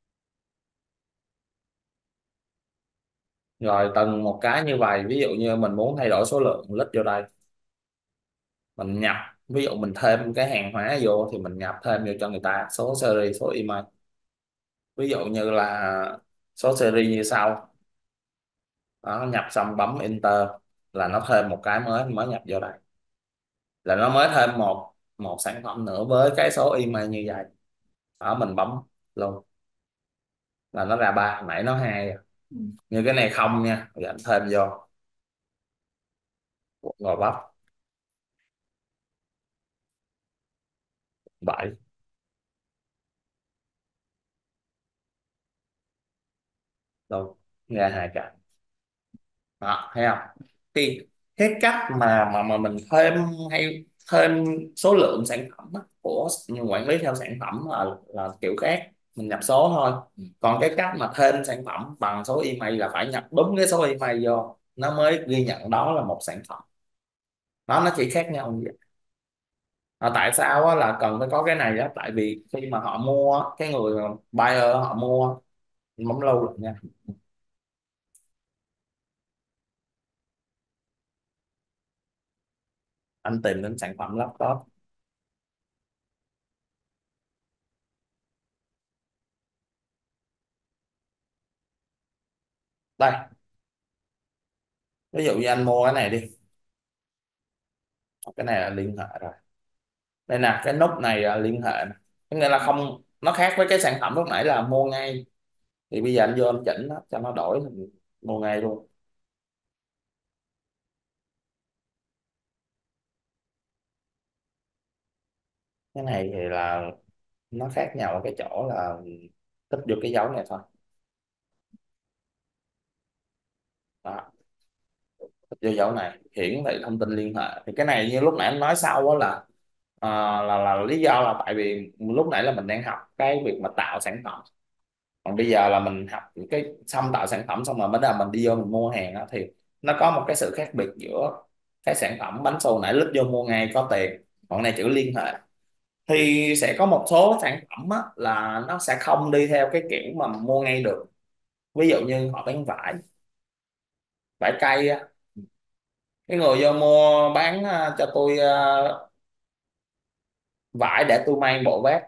Rồi từng một cái như vậy, ví dụ như mình muốn thay đổi số lượng, lít vô đây, mình nhập, ví dụ mình thêm cái hàng hóa vô thì mình nhập thêm vô cho người ta số series, số email. Ví dụ như là số series như sau. Đó, nhập xong bấm enter là nó thêm một cái mới mới nhập vô đây, là nó mới thêm một một sản phẩm nữa với cái số email như vậy. Đó, mình bấm luôn là nó ra ba, hồi nãy nó hai. Ừ. Như cái này không nha, giờ anh thêm vô gò bắp bảy luôn, ra hai cái. Đó, thấy không? Thì cái cách mà mình thêm, hay thêm số lượng sản phẩm á, của quản lý theo sản phẩm là kiểu khác, mình nhập số thôi. Còn cái cách mà thêm sản phẩm bằng số email là phải nhập đúng cái số email vô nó mới ghi nhận đó là một sản phẩm. Đó, nó chỉ khác nhau như vậy. Tại sao á, là cần phải có cái này á, tại vì khi mà họ mua á, cái người mà buyer họ mua, bấm lâu rồi nha, anh tìm đến sản phẩm laptop. Đây, ví dụ như anh mua cái này đi, cái này là liên hệ rồi. Đây nè, cái nút này là liên hệ nè. Có nghĩa là không, nó khác với cái sản phẩm lúc nãy là mua ngay. Thì bây giờ anh vô anh chỉnh nó, cho nó đổi thành mua ngay luôn. Cái này thì là nó khác nhau ở cái chỗ là tích vô cái dấu này thôi. Đó, tích vô dấu này hiển thị thông tin liên hệ. Thì cái này như lúc nãy anh nói sau đó là là lý do là tại vì lúc nãy là mình đang học cái việc mà tạo sản phẩm. Còn bây giờ là mình học cái xong tạo sản phẩm xong rồi mới là mình đi vô mình mua hàng á, thì nó có một cái sự khác biệt giữa cái sản phẩm bánh xù nãy lít vô mua ngay có tiền, còn này chữ liên hệ. Thì sẽ có một số sản phẩm á, là nó sẽ không đi theo cái kiểu mà mua ngay được. Ví dụ như họ bán vải, vải cây á, cái người vô mua bán cho tôi vải để tôi may bộ vest,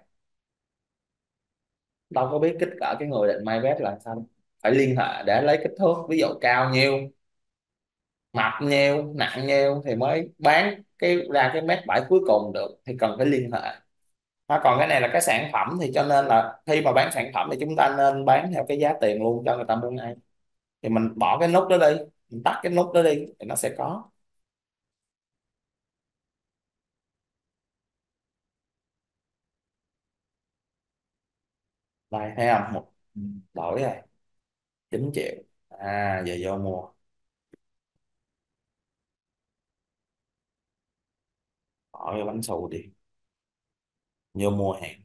đâu có biết kích cỡ cái người định may vest là sao đâu. Phải liên hệ để lấy kích thước, ví dụ cao nhiêu, mập nhiêu, nặng nhiêu thì mới bán cái ra cái mét vải cuối cùng được, thì cần phải liên hệ. Còn cái này là cái sản phẩm, thì cho nên là khi mà bán sản phẩm thì chúng ta nên bán theo cái giá tiền luôn cho người ta mua ngay. Thì mình bỏ cái nút đó đi, mình tắt cái nút đó đi thì nó sẽ có. Đây thấy không, một đổi rồi, 9 triệu. Giờ vô mua, bỏ cái bánh xù đi, vô mua hàng.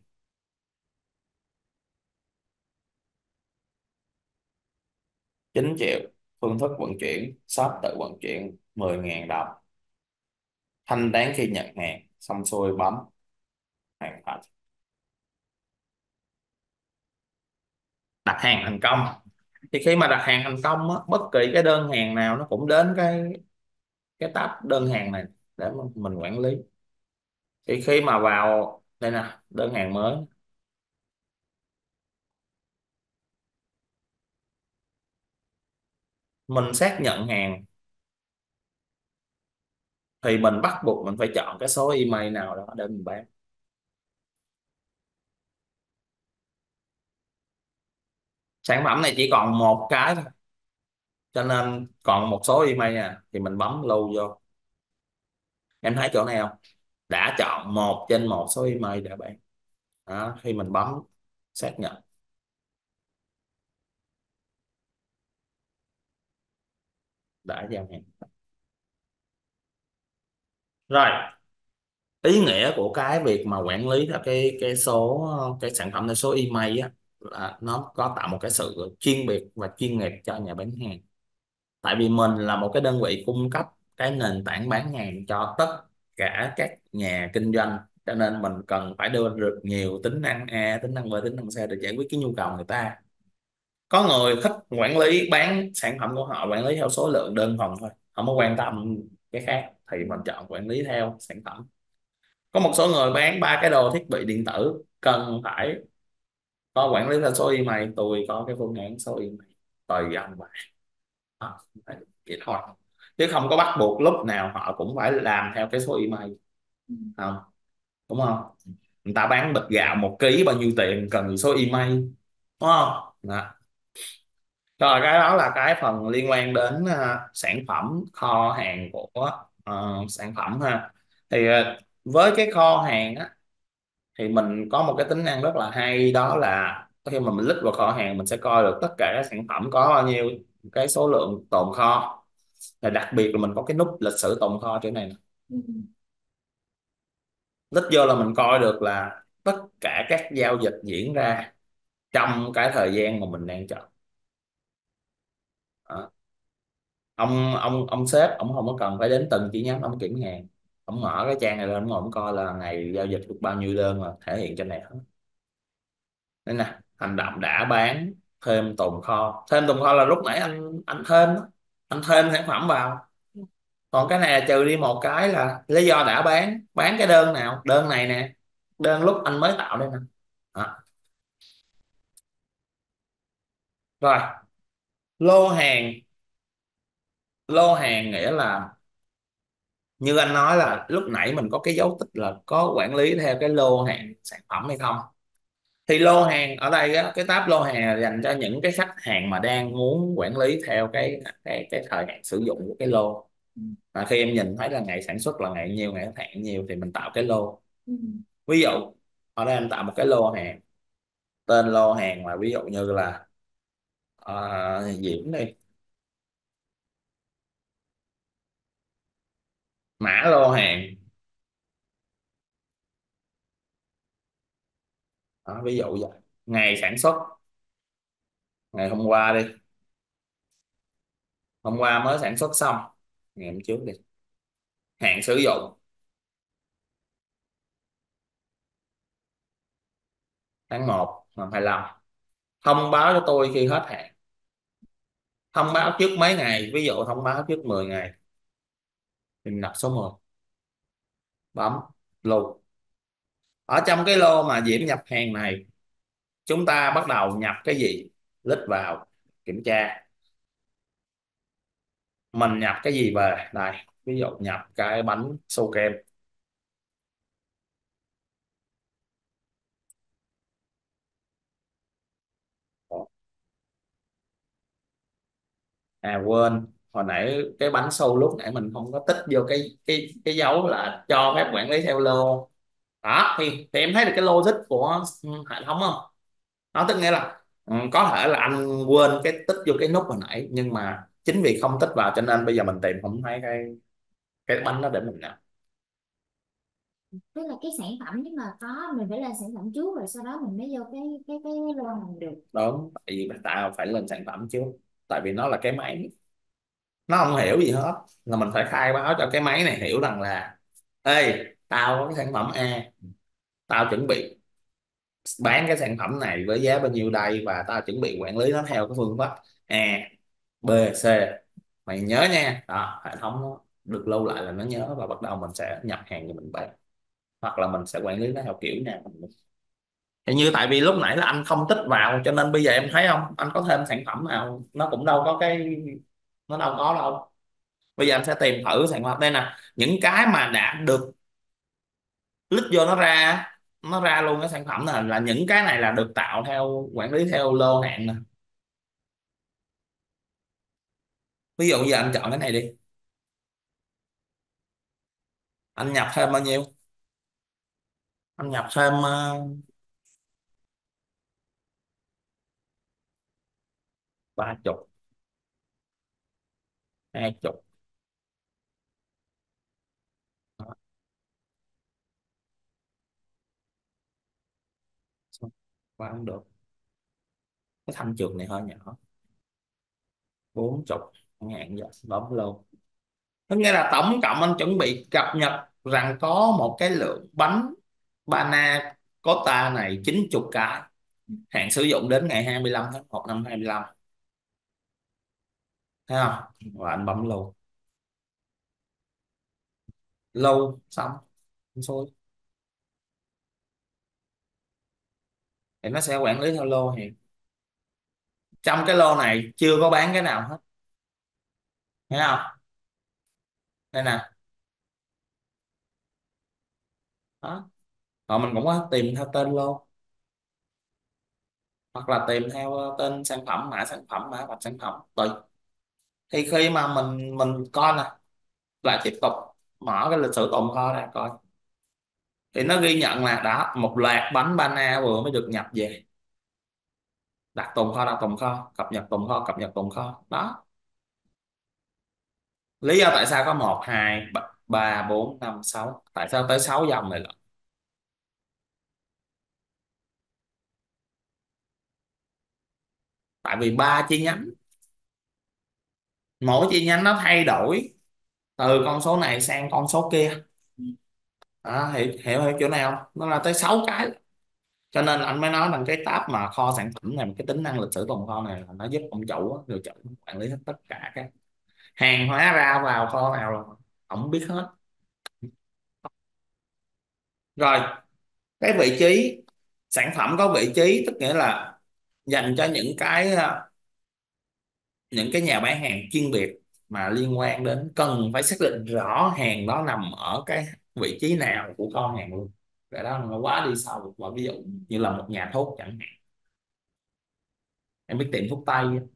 9 triệu, phương thức vận chuyển shop tự vận chuyển 10.000 đồng, thanh toán khi nhận hàng xong xuôi bấm hoàn thành. Đặt hàng thành công. Thì khi mà đặt hàng thành công á, bất kỳ cái đơn hàng nào nó cũng đến cái tab đơn hàng này để mình quản lý. Thì khi mà vào đây nè, đơn hàng mới, mình xác nhận hàng thì mình bắt buộc mình phải chọn cái số email nào đó để mình bán. Sản phẩm này chỉ còn một cái thôi, cho nên còn một số email thì mình bấm lưu vô. Em thấy chỗ này không? Đã chọn một trên một số email để bạn. Đó, khi mình bấm xác nhận đã giao hàng. Rồi, ý nghĩa của cái việc mà quản lý theo cái số cái sản phẩm theo số email á, là nó có tạo một cái sự chuyên biệt và chuyên nghiệp cho nhà bán hàng. Tại vì mình là một cái đơn vị cung cấp cái nền tảng bán hàng cho tất cả các nhà kinh doanh, cho nên mình cần phải đưa được nhiều tính năng A, tính năng B, tính năng C để giải quyết cái nhu cầu người ta. Có người thích quản lý bán sản phẩm của họ quản lý theo số lượng đơn thuần thôi, không có quan tâm cái khác, thì mình chọn quản lý theo sản phẩm. Có một số người bán ba cái đồ thiết bị điện tử cần phải có quản lý theo số email, tôi có cái phương án số email tùy anh vậy. Đó, vậy thôi, chứ không có bắt buộc lúc nào họ cũng phải làm theo cái số email, Ừ. không, đúng không? Người ta bán bịch gạo 1 ký bao nhiêu tiền cần số email, đúng không? Đó. Rồi cái đó là cái phần liên quan đến sản phẩm kho hàng của sản phẩm ha. Thì với cái kho hàng á, thì mình có một cái tính năng rất là hay, đó là khi mà mình lít vào kho hàng mình sẽ coi được tất cả các sản phẩm có bao nhiêu cái số lượng tồn kho. Và đặc biệt là mình có cái nút lịch sử tồn kho chỗ này nè. Ừ. Lít vô là mình coi được là tất cả các giao dịch diễn ra trong cái thời gian mà mình đang chọn. Đó. Ông sếp ông không có cần phải đến từng chi nhánh ông kiểm hàng, ông mở cái trang này lên ông coi là ngày giao dịch được bao nhiêu đơn là thể hiện trên này hết. Đây nè, hành động đã bán thêm tồn kho. Thêm tồn kho là lúc nãy anh thêm đó. Anh thêm sản phẩm vào. Còn cái này là trừ đi một cái là lý do đã bán cái đơn nào, đơn này nè, đơn lúc anh mới tạo đây nè. Đó. Rồi, lô hàng. Lô hàng nghĩa là như anh nói là lúc nãy mình có cái dấu tích là có quản lý theo cái lô hàng sản phẩm hay không. Thì lô hàng ở đây á, cái tab lô hàng là dành cho những cái khách hàng mà đang muốn quản lý theo cái thời hạn sử dụng của cái lô. Ừ. Mà khi em nhìn thấy là ngày sản xuất là ngày nhiêu, ngày hết hạn nhiêu thì mình tạo cái lô. Ừ. Ví dụ ở đây em tạo một cái lô hàng, tên lô hàng là ví dụ như là Diễm đi, mã lô hàng. Đó, ví dụ vậy. Ngày sản xuất, ngày hôm qua đi, hôm qua mới sản xuất xong, ngày hôm trước đi. Hạn sử dụng tháng 1 năm 25. Thông báo cho tôi khi hết hạn. Thông báo trước mấy ngày, ví dụ thông báo trước 10 ngày thì mình nhập số 10, bấm lô. Ở trong cái lô mà Diễm nhập hàng này, chúng ta bắt đầu nhập cái gì, lít vào kiểm tra. Mình nhập cái gì về đây, ví dụ nhập cái bánh su kem. À quên, hồi nãy cái bánh su lúc nãy mình không có tích vô cái dấu là cho phép quản lý theo lô. Đó thì em thấy được cái logic của hệ thống không? Nó tức nghĩa là có thể là anh quên cái tích vô cái nút hồi nãy, nhưng mà chính vì không tích vào cho nên bây giờ mình tìm không thấy cái bánh đó để mình làm. Tức là cái sản phẩm nếu mà có mình phải lên sản phẩm trước rồi sau đó mình mới vô cái lô hàng được. Đúng, tại vì tạo phải lên sản phẩm trước, tại vì nó là cái máy, nó không hiểu gì hết, là mình phải khai báo cho cái máy này hiểu rằng là ê, tao có cái sản phẩm A, tao chuẩn bị bán cái sản phẩm này với giá bao nhiêu đây, và tao chuẩn bị quản lý nó theo cái phương pháp A, B, C, mày nhớ nha. Đó, hệ thống nó được lưu lại là nó nhớ, và bắt đầu mình sẽ nhập hàng cho mình bán, hoặc là mình sẽ quản lý nó theo kiểu nào. Thì như tại vì lúc nãy là anh không tích vào cho nên bây giờ em thấy không, anh có thêm sản phẩm nào nó cũng đâu có cái, nó đâu có đâu. Bây giờ anh sẽ tìm thử sản phẩm đây nè, những cái mà đã được lít vô nó ra, nó ra luôn cái sản phẩm này là những cái này là được tạo theo quản lý theo lô hạn nè. Ví dụ giờ anh chọn cái này đi. Anh nhập thêm bao nhiêu? Anh nhập thêm 30, 20. Đó, xong. Qua cũng được. Cái thanh trường này hơi nhỏ. 40 ngàn giờ bấm luôn. Tức nghĩa là tổng cộng anh chuẩn bị cập nhật rằng có một cái lượng bánh Bana Cotta này 90 cái, hạn sử dụng đến ngày 25/1/25. Thấy không? Và anh bấm lâu. Lâu xong thôi, thì nó sẽ quản lý theo lô. Thì trong cái lô này chưa có bán cái nào hết, thấy không? Đây nè. Đó. Rồi mình cũng có tìm theo tên lô, hoặc là tìm theo tên sản phẩm, mã sản phẩm, mã vạch sản phẩm tùy. Thì khi mà mình coi nè, lại tiếp tục mở cái lịch sử tồn kho ra coi, thì nó ghi nhận là đã một loạt bánh bana vừa mới được nhập về. Đặt tồn kho, đặt tồn kho, cập nhật tồn kho, cập nhật tồn kho đó. Lý do tại sao có một hai ba bốn năm sáu, tại sao tới 6 dòng này là tại vì ba chi nhánh, mỗi chi nhánh nó thay đổi từ con số này sang con số kia. Đó, hiểu chỗ này không? Nó là tới 6 cái. Cho nên anh mới nói rằng cái tab mà kho sản phẩm này, cái tính năng lịch sử tồn kho này là nó giúp ông chủ á, người chủ quản lý hết tất cả các hàng hóa ra vào kho nào là ông biết hết. Rồi, cái vị trí sản phẩm có vị trí, tức nghĩa là dành cho những cái nhà bán hàng chuyên biệt mà liên quan đến cần phải xác định rõ hàng đó nằm ở cái vị trí nào của kho hàng luôn. Cái đó nó quá đi sâu. Và ví dụ như là một nhà thuốc chẳng hạn, em biết tiệm thuốc tây á,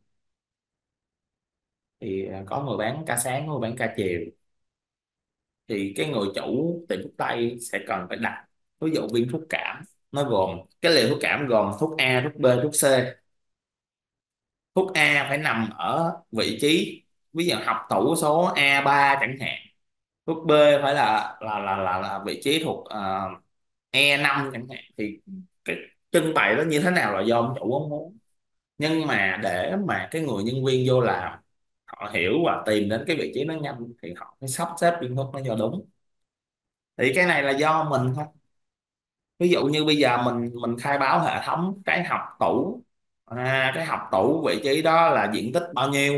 thì có người bán ca sáng, có người bán ca chiều, thì cái người chủ tiệm thuốc tây sẽ cần phải đặt ví dụ viên thuốc cảm, nó gồm cái liều thuốc cảm gồm thuốc A, thuốc B, thuốc C. Thuốc A phải nằm ở vị trí ví dụ học tủ số A3 chẳng hạn. Thuốc B phải là vị trí thuộc E5 chẳng hạn. Thì cái trưng bày đó như thế nào là do ông chủ ông muốn, nhưng mà để mà cái người nhân viên vô làm họ hiểu và tìm đến cái vị trí nó nhanh thì họ phải sắp xếp viên thuốc nó cho đúng. Thì cái này là do mình thôi. Ví dụ như bây giờ mình khai báo hệ thống cái học tủ, cái học tủ vị trí đó là diện tích bao nhiêu,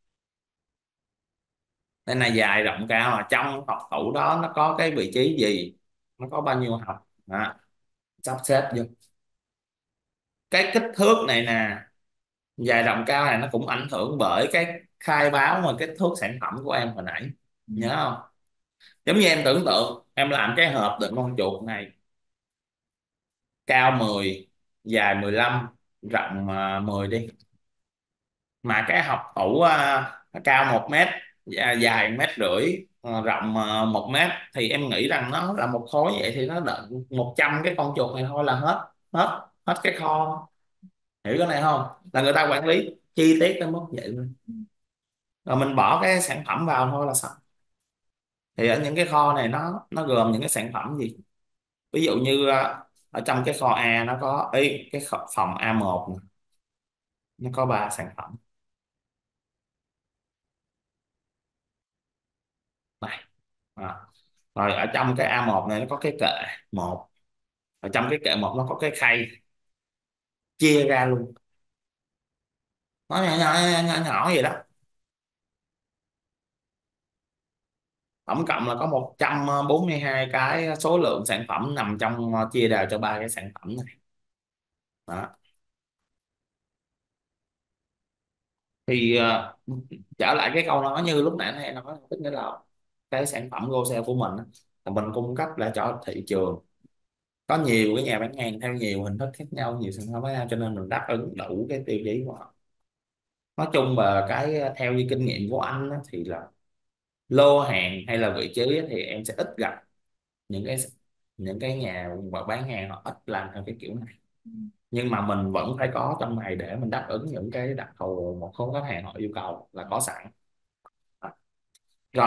đây là dài rộng cao, ở trong học tủ đó nó có cái vị trí gì, nó có bao nhiêu học đó, sắp xếp vô. Cái kích thước này nè, dài rộng cao này nó cũng ảnh hưởng bởi cái khai báo mà kích thước sản phẩm của em hồi nãy, nhớ không? Giống như em tưởng tượng em làm cái hộp đựng con chuột này, cao 10, dài 15, rộng 10 đi, mà cái học tủ cao 1 mét, dài 1,5 mét, rộng 1 mét, thì em nghĩ rằng nó là một khối vậy thì nó đựng 100 cái con chuột này thôi là hết, hết cái kho. Hiểu cái này không? Là người ta quản lý chi tiết tới mức vậy luôn. Rồi mình bỏ cái sản phẩm vào thôi là xong. Thì ở những cái kho này nó gồm những cái sản phẩm gì? Ví dụ như ở trong cái kho A nó có ý, cái phòng A1 này, nó có 3 sản phẩm này. À. Rồi ở trong cái A1 này nó có cái kệ một, ở trong cái kệ một nó có cái khay chia ra luôn, nó nhỏ vậy đó. Tổng cộng là có 142 cái số lượng sản phẩm nằm trong chia đều cho 3 cái sản phẩm này. Đó. Thì trở lại cái câu nói như lúc nãy thầy nói, tức nghĩa là cái sản phẩm Go Sale của mình á, là mình cung cấp lại cho thị trường, có nhiều cái nhà bán hàng theo nhiều hình thức khác nhau, nhiều sản phẩm khác nhau, cho nên mình đáp ứng đủ cái tiêu chí của họ. Nói chung là cái theo như kinh nghiệm của anh á, thì là lô hàng hay là vị trí á, thì em sẽ ít gặp. những cái những cái nhà mà bán hàng họ ít làm theo cái kiểu này, Ừ. nhưng mà mình vẫn phải có trong này để mình đáp ứng những cái đặc thù một số khách hàng họ yêu cầu là có sẵn. Rồi.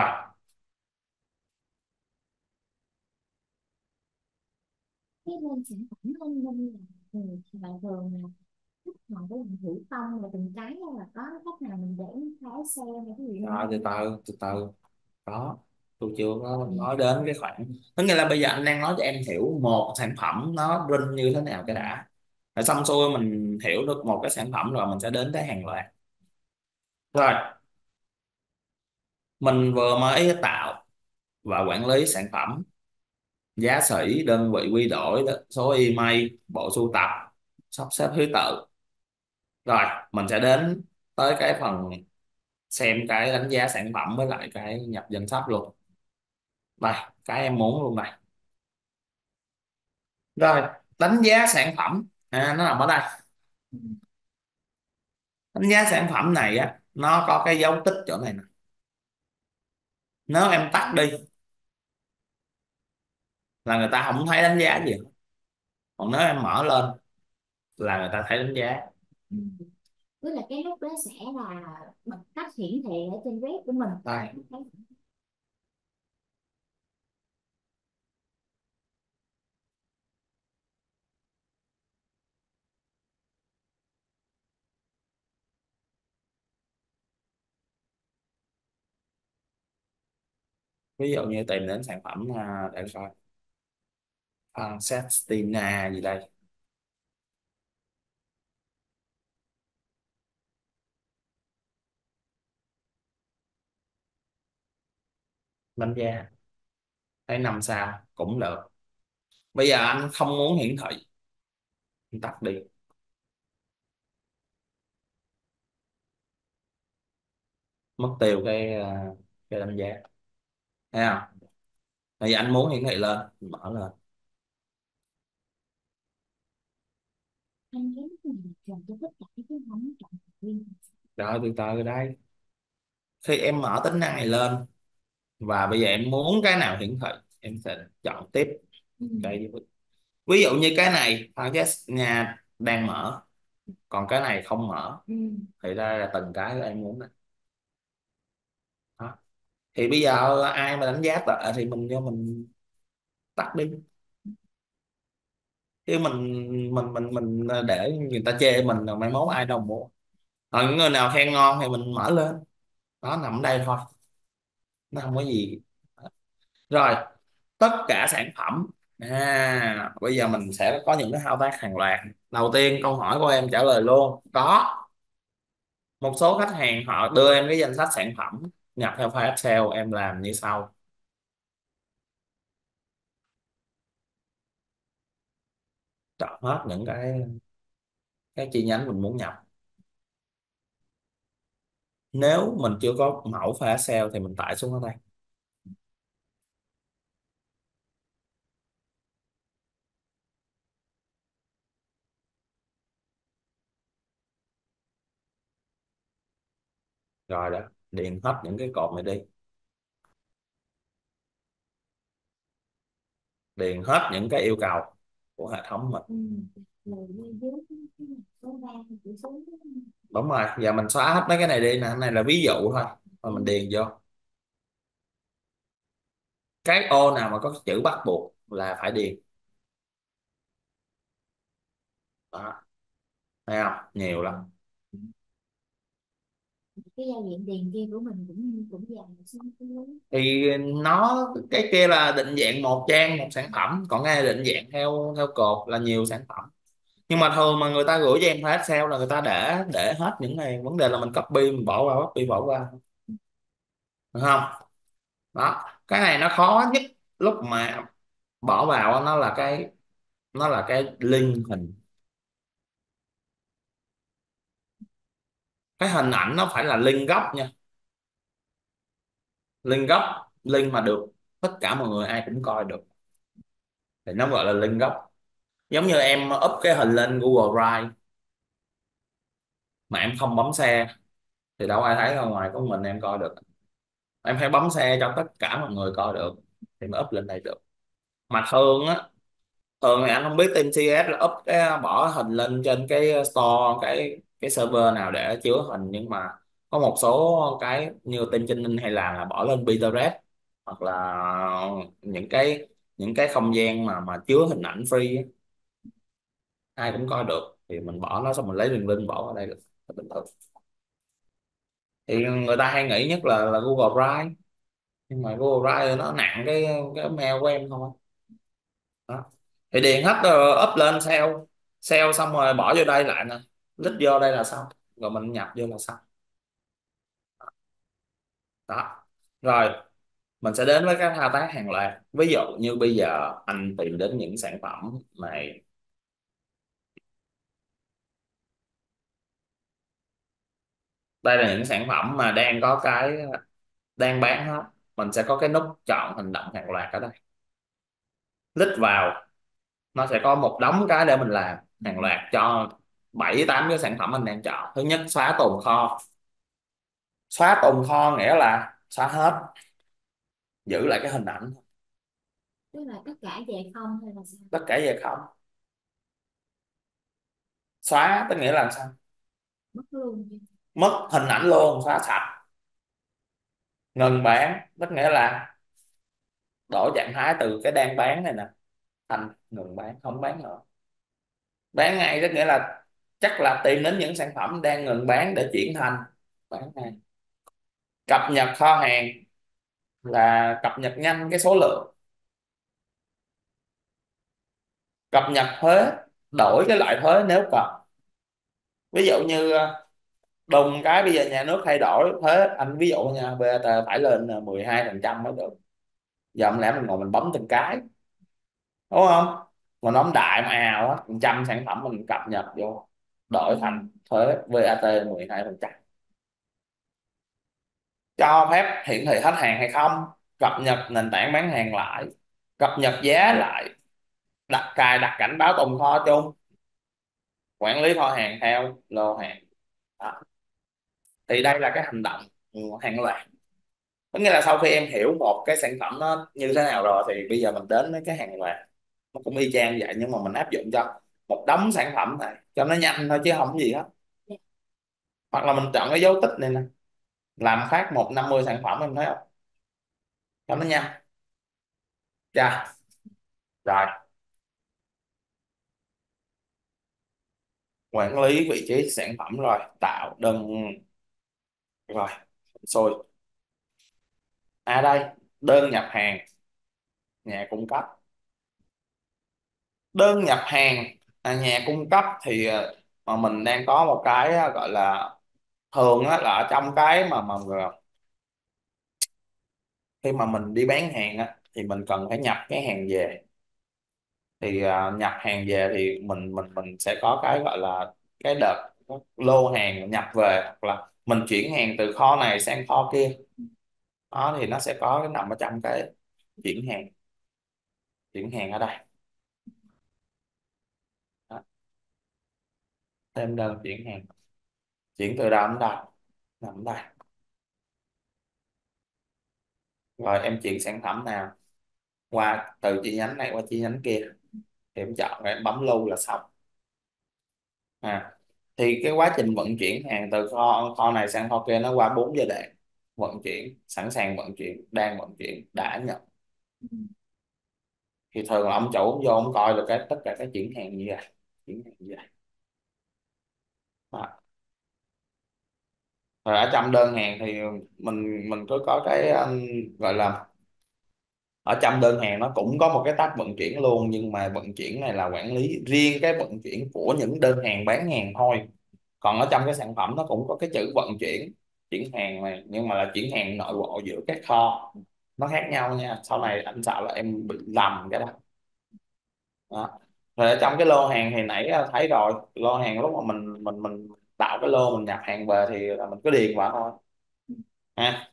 Cái lên sản phẩm lên lên là thì bạn thường là khách hàng với làm thủ công là từng cái, hay là có cách nào mình để thái xe hay cái gì không? Rồi từ từ đó, tôi chưa có Ừ. nói đến cái khoản, có nghĩa là bây giờ anh đang nói cho em hiểu một sản phẩm nó run như thế nào cái đã, rồi xong xuôi mình hiểu được một cái sản phẩm rồi mình sẽ đến tới hàng loạt. Rồi, mình vừa mới tạo và quản lý sản phẩm, giá sỉ, đơn vị quy đổi, số email, bộ sưu tập, sắp xếp thứ tự. Rồi mình sẽ đến tới cái phần xem cái đánh giá sản phẩm với lại cái nhập danh sách luôn. Đây, cái em muốn luôn này. Rồi, đánh giá sản phẩm nó nằm ở đây. Ừ. Đánh giá sản phẩm này á, nó có cái dấu tích chỗ này nè. Nếu em tắt đi là người ta không thấy đánh giá gì, còn nếu em mở lên là người ta thấy đánh giá. Ừ. Tức là cái lúc đó sẽ là bật tắt hiển thị ở trên web của mình. Đây, ví dụ như tìm đến sản phẩm để coi, Sestina gì đây. Đánh giá thấy 5 sao cũng được. Bây giờ anh không muốn hiển thị, anh tắt đi, mất tiêu cái đánh giá, thấy không? Bây giờ anh muốn hiển thị lên, mở lên. Anh thấy cái này trồng cho tất cả cái không trồng riêng. Rồi từ từ đây, khi em mở tính năng này lên và bây giờ em muốn cái nào hiển thị, em sẽ chọn tiếp Ừ. cái. Ví dụ như cái này thằng Jess nhà đang mở, còn cái này không mở, Ừ. thì đây là từng cái em muốn này. Đó. Thì bây giờ ai mà đánh giá tệ thì mình cho mình tắt đi, chứ mình để người ta chê mình rồi mai mốt ai đâu mua. Còn những người nào khen ngon thì mình mở lên, nó nằm ở đây thôi, nó không có gì. Rồi, tất cả sản phẩm, bây giờ mình sẽ có những cái thao tác hàng loạt. Đầu tiên câu hỏi của em trả lời luôn, có một số khách hàng họ đưa em cái danh sách sản phẩm nhập theo file Excel, em làm như sau. Chọn hết những cái chi nhánh mình muốn nhập. Nếu mình chưa có mẫu file Excel thì mình tải xuống ở đây. Rồi đó, điền hết những cái cột này đi, điền hết những cái yêu cầu của hệ thống mình. Ừ. Rồi lên dưới cái số 3 chữ số. Đúng rồi, giờ mình xóa hết mấy cái này đi nè, cái này là ví dụ thôi, rồi mình Ừ. điền vô. Cái ô nào mà có chữ bắt buộc là phải điền. Đó, thấy không, nhiều lắm. Cái giao diện điền kia của mình cũng cũng dài xong cái lớn. Thì nó cái kia là định dạng một trang một sản phẩm, còn cái này định dạng theo theo cột là nhiều sản phẩm. Nhưng mà thường mà người ta gửi cho em file Excel là người ta để hết những này, vấn đề là mình copy mình bỏ qua, copy bỏ qua, được không? Đó, cái này nó khó nhất lúc mà bỏ vào á, nó là cái link hình. Cái hình ảnh nó phải là link gốc nha, link gốc, link mà được tất cả mọi người ai cũng coi được thì nó gọi là link gốc. Giống như em up cái hình lên Google Drive mà em không bấm share thì đâu ai thấy đâu, ngoài có mình em coi được. Em phải bấm share cho tất cả mọi người coi được thì mới up lên đây được. Mà thường á, thường thì anh không biết team CS là up cái bỏ hình lên trên cái store, cái server nào để chứa hình, nhưng mà có một số cái như team Trinh Ninh hay là bỏ lên Pinterest, hoặc là những cái không gian mà chứa hình ảnh free á, ai cũng coi được, thì mình bỏ nó xong mình lấy đường link bỏ vào đây là bình thường. Thì người ta hay nghĩ nhất là Google Drive, nhưng mà Google Drive nó nặng cái mail của em thôi. Đó. Thì điền hết up lên sale, sale xong rồi bỏ vô đây lại nè, lít vô đây là xong, rồi mình nhập vô là xong. Đó. Rồi mình sẽ đến với các thao tác hàng loạt. Ví dụ như bây giờ anh tìm đến những sản phẩm này, đây là những sản phẩm mà đang có cái đang bán hết, mình sẽ có cái nút chọn hành động hàng loạt ở đây, click vào, nó sẽ có một đống cái để mình làm hàng loạt cho 7 8 cái sản phẩm mình đang chọn. Thứ nhất, xóa tồn kho. Xóa tồn kho nghĩa là xóa hết, giữ lại cái hình ảnh, Tức là tất cả về không hay là sao? tất cả về không. Xóa tức nghĩa là sao? Mất luôn. Mất hình ảnh luôn, xóa sạch. Ngừng bán tức nghĩa là đổi trạng thái từ cái đang bán này nè thành ngừng bán, không bán nữa. Bán ngay tức nghĩa là chắc là tìm đến những sản phẩm đang ngừng bán để chuyển thành bán ngay. Cập nhật kho hàng là cập nhật nhanh cái số lượng. Cập nhật thuế, đổi cái loại thuế nếu cần. Ví dụ như đùng cái bây giờ nhà nước thay đổi thuế, anh ví dụ nha, VAT phải lên 12% mới được, giờ không lẽ mình ngồi mình bấm từng cái, đúng không? Mà nó đại mà ào á, 100 sản phẩm mình cập nhật vô, đổi thành thuế VAT 12%. Cho phép hiển thị hết hàng hay không, cập nhật nền tảng bán hàng lại, cập nhật giá lại, đặt cảnh báo tồn kho chung, quản lý kho hàng theo lô hàng. Đó. Thì đây là cái hành động hàng loạt. Có nghĩa là sau khi em hiểu một cái sản phẩm nó như thế nào rồi, thì bây giờ mình đến với cái hàng loạt, nó cũng y chang vậy, nhưng mà mình áp dụng cho một đống sản phẩm này cho nó nhanh thôi chứ không có gì hết. Dạ. Hoặc là mình chọn cái dấu tích này nè, làm phát 150 sản phẩm, em thấy không, cho nó nhanh. Dạ. Rồi, quản lý vị trí sản phẩm rồi, tạo đơn, rồi rồi. Đây, đơn nhập hàng, nhà cung cấp. Đơn nhập hàng, nhà cung cấp thì mà mình đang có một cái gọi là, thường á, là ở trong cái mà khi mà mình đi bán hàng á, thì mình cần phải nhập cái hàng về. Thì nhập hàng về thì mình sẽ có cái gọi là cái đợt lô hàng nhập về, hoặc là mình chuyển hàng từ kho này sang kho kia. Đó, thì nó sẽ có cái nằm ở trong cái chuyển hàng. Chuyển hàng ở đây. Đó, thêm đơn chuyển hàng, chuyển từ đâu đến đâu, nằm ở đây. Rồi em chuyển sản phẩm nào qua từ chi nhánh này qua chi nhánh kia, thì em chọn rồi em bấm lưu là xong. Thì cái quá trình vận chuyển hàng từ kho kho này sang kho kia nó qua 4 giai đoạn: vận chuyển, sẵn sàng vận chuyển, đang vận chuyển, đã nhận. Thì thường là ông chủ ông vô ông coi được tất cả các chuyển hàng như vậy, chuyển hàng như vậy. Đó. Rồi ở trong đơn hàng thì mình có cái gọi là, ở trong đơn hàng nó cũng có một cái tab vận chuyển luôn, nhưng mà vận chuyển này là quản lý riêng cái vận chuyển của những đơn hàng bán hàng thôi. Còn ở trong cái sản phẩm nó cũng có cái chữ vận chuyển, chuyển hàng này, nhưng mà là chuyển hàng nội bộ giữa các kho, nó khác nhau nha, sau này anh sợ là em bị lầm cái đó. Đó. Rồi ở trong cái lô hàng thì nãy thấy rồi, lô hàng lúc mà mình tạo cái lô mình nhập hàng về thì là mình cứ điền vào thôi ha.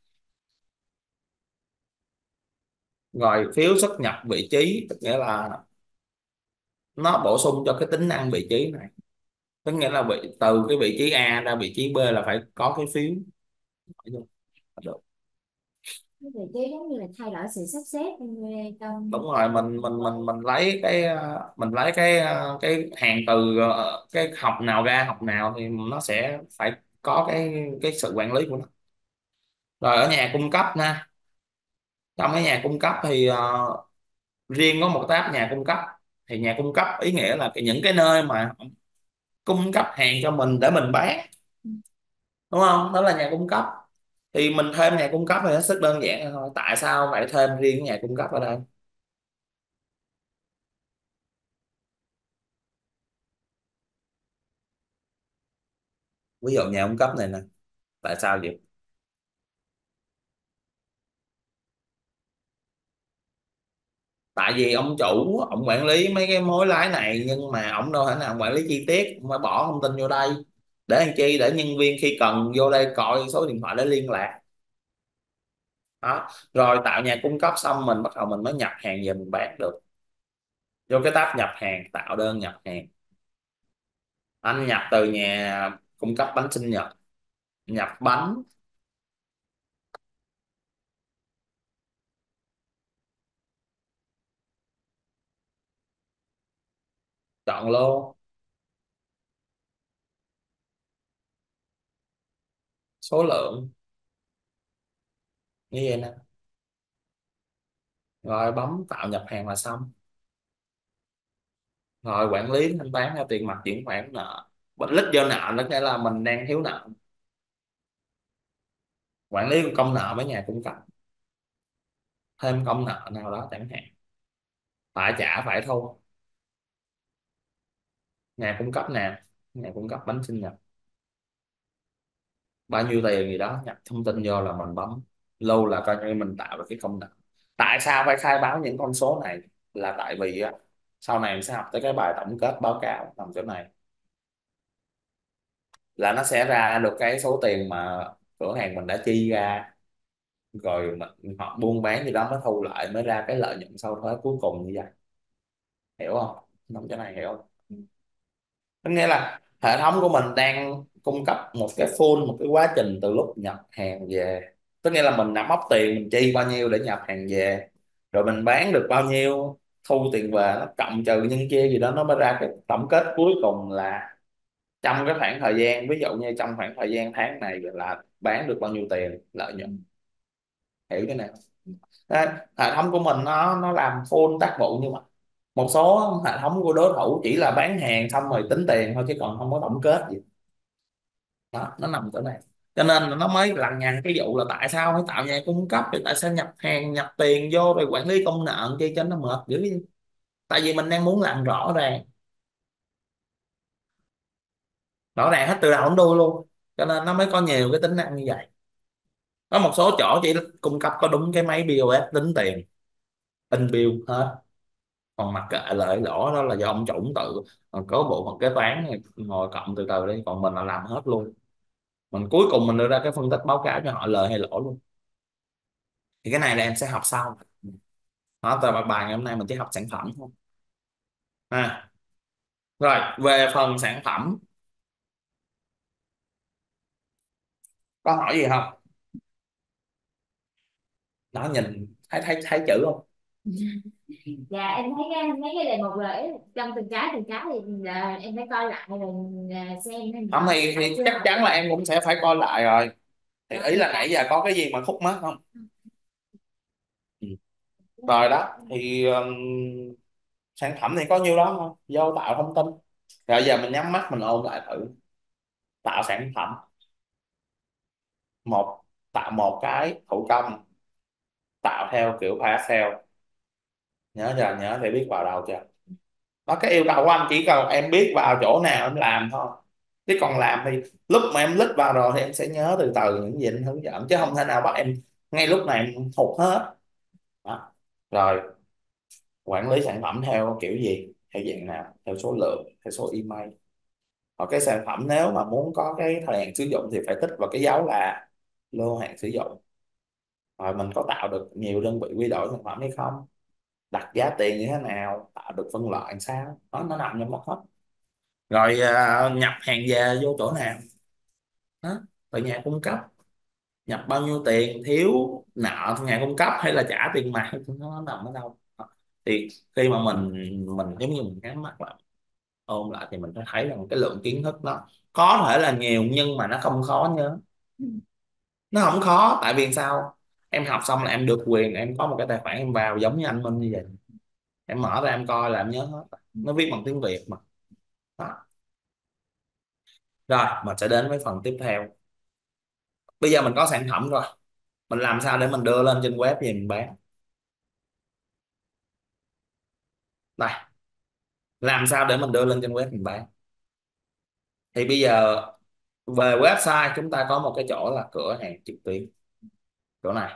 Rồi phiếu xuất nhập vị trí, tức nghĩa là nó bổ sung cho cái tính năng vị trí này, tức nghĩa là từ cái vị trí A ra vị trí B là phải có cái phiếu. Được. cái vị trí giống như là thay đổi sự sắp xếp trong. Đúng rồi, mình lấy cái mình lấy cái hàng từ cái học nào ra học nào thì nó sẽ phải có cái sự quản lý của nó. Rồi ở nhà cung cấp nha, trong cái nhà cung cấp thì riêng có một tab nhà cung cấp. Thì nhà cung cấp ý nghĩa là những cái nơi mà cung cấp hàng cho mình để mình bán, đúng không, đó là nhà cung cấp. Thì mình thêm nhà cung cấp thì hết sức đơn giản thôi. Tại sao phải thêm riêng nhà cung cấp ở đây? Ví dụ nhà cung cấp này nè, tại sao vậy? Tại vì ông chủ ông quản lý mấy cái mối lái này, nhưng mà ông đâu thể nào quản lý chi tiết, ông phải bỏ thông tin vô đây để làm chi, để nhân viên khi cần vô đây coi số điện thoại để liên lạc. Đó, rồi tạo nhà cung cấp xong mình bắt đầu mình mới nhập hàng về mình bán được. Vô cái tab nhập hàng, tạo đơn nhập hàng, anh nhập từ nhà cung cấp bánh sinh nhật, nhập bánh, chọn lô, số lượng, như vậy nè, rồi bấm tạo nhập hàng là xong. Rồi quản lý thanh toán theo tiền mặt, chuyển khoản, nợ, bệnh lít do nợ, nó nghĩa là mình đang thiếu nợ, quản lý công nợ với nhà cung cấp, thêm công nợ nào đó chẳng hạn, phải trả phải thu. Nhà cung cấp nè, nhà cung cấp bánh sinh nhật, bao nhiêu tiền gì đó, nhập thông tin vô là mình bấm lâu, là coi như mình tạo được cái công nợ. Tại sao phải khai báo những con số này? Là tại vì á, sau này mình sẽ học tới cái bài tổng kết báo cáo nằm chỗ này, là nó sẽ ra được cái số tiền mà cửa hàng mình đã chi ra, rồi mình họ buôn bán gì đó mới thu lại, mới ra cái lợi nhuận sau thuế cuối cùng như vậy. Hiểu không? Nằm chỗ này hiểu không? Có nghĩa là hệ thống của mình đang cung cấp một cái full, một cái quá trình từ lúc nhập hàng về. Tức nghĩa là mình nắm móc tiền mình chi bao nhiêu để nhập hàng về, rồi mình bán được bao nhiêu, thu tiền về, nó cộng trừ nhân chia gì đó, nó mới ra cái tổng kết cuối cùng là trong cái khoảng thời gian, ví dụ như trong khoảng thời gian tháng này là bán được bao nhiêu tiền lợi nhuận. Hiểu cái này? Đấy, hệ thống của mình nó làm full tác vụ như vậy. Một số hệ thống của đối thủ chỉ là bán hàng xong rồi tính tiền thôi, chứ còn không có tổng kết gì. Đó, nó nằm chỗ này. Cho nên là nó mới lằng nhằng cái vụ là tại sao phải tạo nhà cung cấp, rồi tại sao nhập hàng nhập tiền vô rồi quản lý công nợ kia cho nó mệt dữ vậy? Tại vì mình đang muốn làm rõ ràng, rõ ràng hết từ đầu đến đuôi luôn, cho nên nó mới có nhiều cái tính năng như vậy. Có một số chỗ chỉ cung cấp có đúng cái máy POS tính tiền, in bill hết, còn mặc kệ lợi lỗ đó là do ông chủ tự, còn có bộ phận kế toán này ngồi cộng từ từ đi, còn mình là làm hết luôn. Mình cuối cùng mình đưa ra cái phân tích báo cáo cho họ lời hay lỗ luôn. Thì cái này là em sẽ học sau. Đó, tờ bài ngày hôm nay mình chỉ học sản phẩm thôi. À, rồi về phần sản phẩm, có hỏi gì không? Đó, nhìn thấy thấy thấy chữ không? Dạ em thấy mấy cái đề mục rồi trong từng cái thì là em phải coi lại rồi xem em Không hỏi thì chưa chắc hỏi chắn là em cũng sẽ phải coi lại rồi. Thì rồi ý em là trả. nãy giờ có cái gì mà khúc mắc không? Ừ. Rồi đó thì sản phẩm thì có nhiêu đó thôi, vô tạo thông tin. Rồi giờ mình nhắm mắt mình ôn lại thử. Tạo sản phẩm, một, tạo một cái thủ công, tạo theo kiểu parcel. Nhớ giờ nhớ thì biết vào đâu chưa? Đó, cái yêu cầu của anh chỉ cần em biết vào chỗ nào em làm thôi. Chứ còn làm thì lúc mà em lít vào rồi thì em sẽ nhớ từ từ những gì anh hướng dẫn, chứ không thể nào bắt em ngay lúc này em hụt hết. Đó. Rồi quản lý sản phẩm theo kiểu gì, theo dạng nào, theo số lượng, theo số email. Hoặc cái sản phẩm nếu mà muốn có cái thời hạn sử dụng thì phải tích vào cái dấu là lô hạn sử dụng. Rồi mình có tạo được nhiều đơn vị quy đổi sản phẩm hay không, đặt giá tiền như thế nào, tạo được phân loại làm sao, nó nằm trong đó hết. Rồi nhập hàng về vô chỗ nào, đó, tại nhà cung cấp. nhập bao nhiêu tiền, thiếu nợ nhà cung cấp hay là trả tiền mặt, nó nằm ở đâu. Thì khi mà mình giống như mình nhắm mắt lại ôn lại thì mình sẽ thấy rằng cái lượng kiến thức nó có thể là nhiều nhưng mà nó không khó nhớ. Ừ. Nó không khó, tại vì sao, em học xong là em được quyền em có một cái tài khoản em vào giống như anh Minh như vậy, em mở ra em coi là em nhớ hết, nó viết bằng tiếng Việt mà. Đó. Rồi mình sẽ đến với phần tiếp theo. Bây giờ mình có sản phẩm rồi, mình làm sao để mình đưa lên trên web gì mình bán. Đây, làm sao để mình đưa lên trên web mình bán. Thì bây giờ về website chúng ta có một cái chỗ là cửa hàng trực tuyến, chỗ này.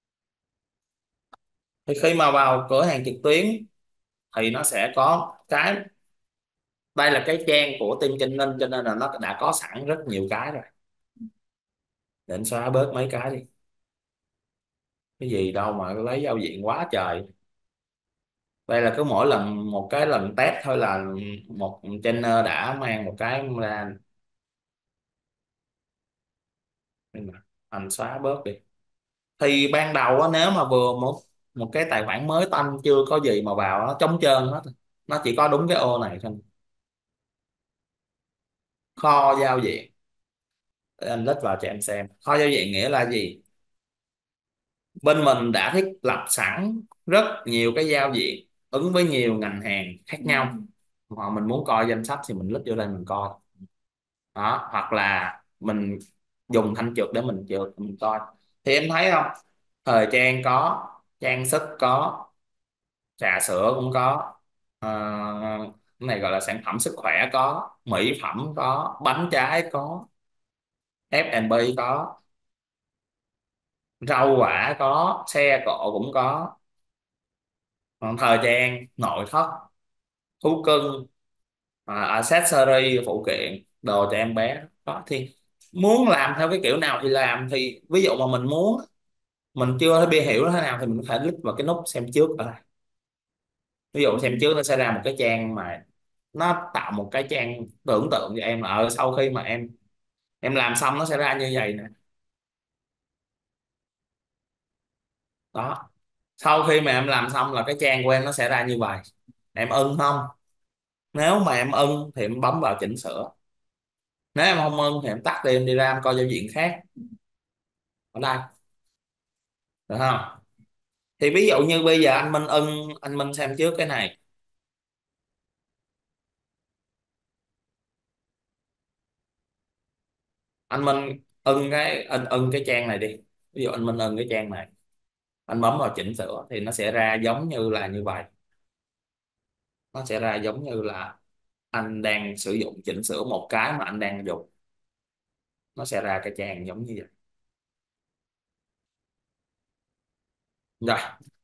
Thì khi mà vào cửa hàng trực tuyến thì nó sẽ có cái, đây là cái trang của team Trinh Ninh cho nên là nó đã có sẵn rất nhiều cái rồi. Để anh xóa bớt mấy cái đi, cái gì đâu mà lấy giao diện quá trời. Đây là cứ mỗi lần một cái lần test thôi là một trainer đã mang một cái ra. Nhưng mà anh xóa bớt đi. Thì ban đầu á, nếu mà vừa một một cái tài khoản mới tanh chưa có gì mà vào nó trống trơn hết, nó chỉ có đúng cái ô này thôi. Kho giao diện, để anh lít vào cho em xem kho giao diện nghĩa là gì. Bên mình đã thiết lập sẵn rất nhiều cái giao diện ứng với nhiều ngành hàng khác nhau, mà mình muốn coi danh sách thì mình lít vô đây mình coi. Đó, hoặc là mình dùng thanh trượt để mình trượt mình coi. Thì em thấy không, thời trang có, trang sức có, trà sữa cũng có. Ờ, cái này gọi là sản phẩm sức khỏe có, mỹ phẩm có, bánh trái có, F&B có, rau quả có, xe cộ cũng có. Còn thời trang nội thất, thú cưng, accessory phụ kiện đồ cho em bé đó. Thì muốn làm theo cái kiểu nào thì làm. Thì ví dụ mà mình muốn, mình chưa thấy bia hiểu nó thế nào thì mình có thể click vào cái nút xem trước ở đây. Ví dụ xem trước nó sẽ ra một cái trang mà nó tạo một cái trang tưởng tượng cho em là sau khi mà em làm xong nó sẽ ra như vậy nè. Đó, sau khi mà em làm xong là cái trang của em nó sẽ ra như vậy. Em ưng không? Nếu mà em ưng thì em bấm vào chỉnh sửa, nếu em không ưng thì em tắt đi, em đi ra em coi giao diện khác ở đây, được không? Thì ví dụ như bây giờ anh Minh ưng, anh Minh xem trước cái này. Anh Minh ưng anh ưng cái trang này đi. Ví dụ anh Minh ưng cái trang này, anh bấm vào chỉnh sửa thì nó sẽ ra giống như là như vậy. Nó sẽ ra giống như là anh đang sử dụng chỉnh sửa một cái mà anh đang dùng, nó sẽ ra cái trang giống như vậy. Rồi,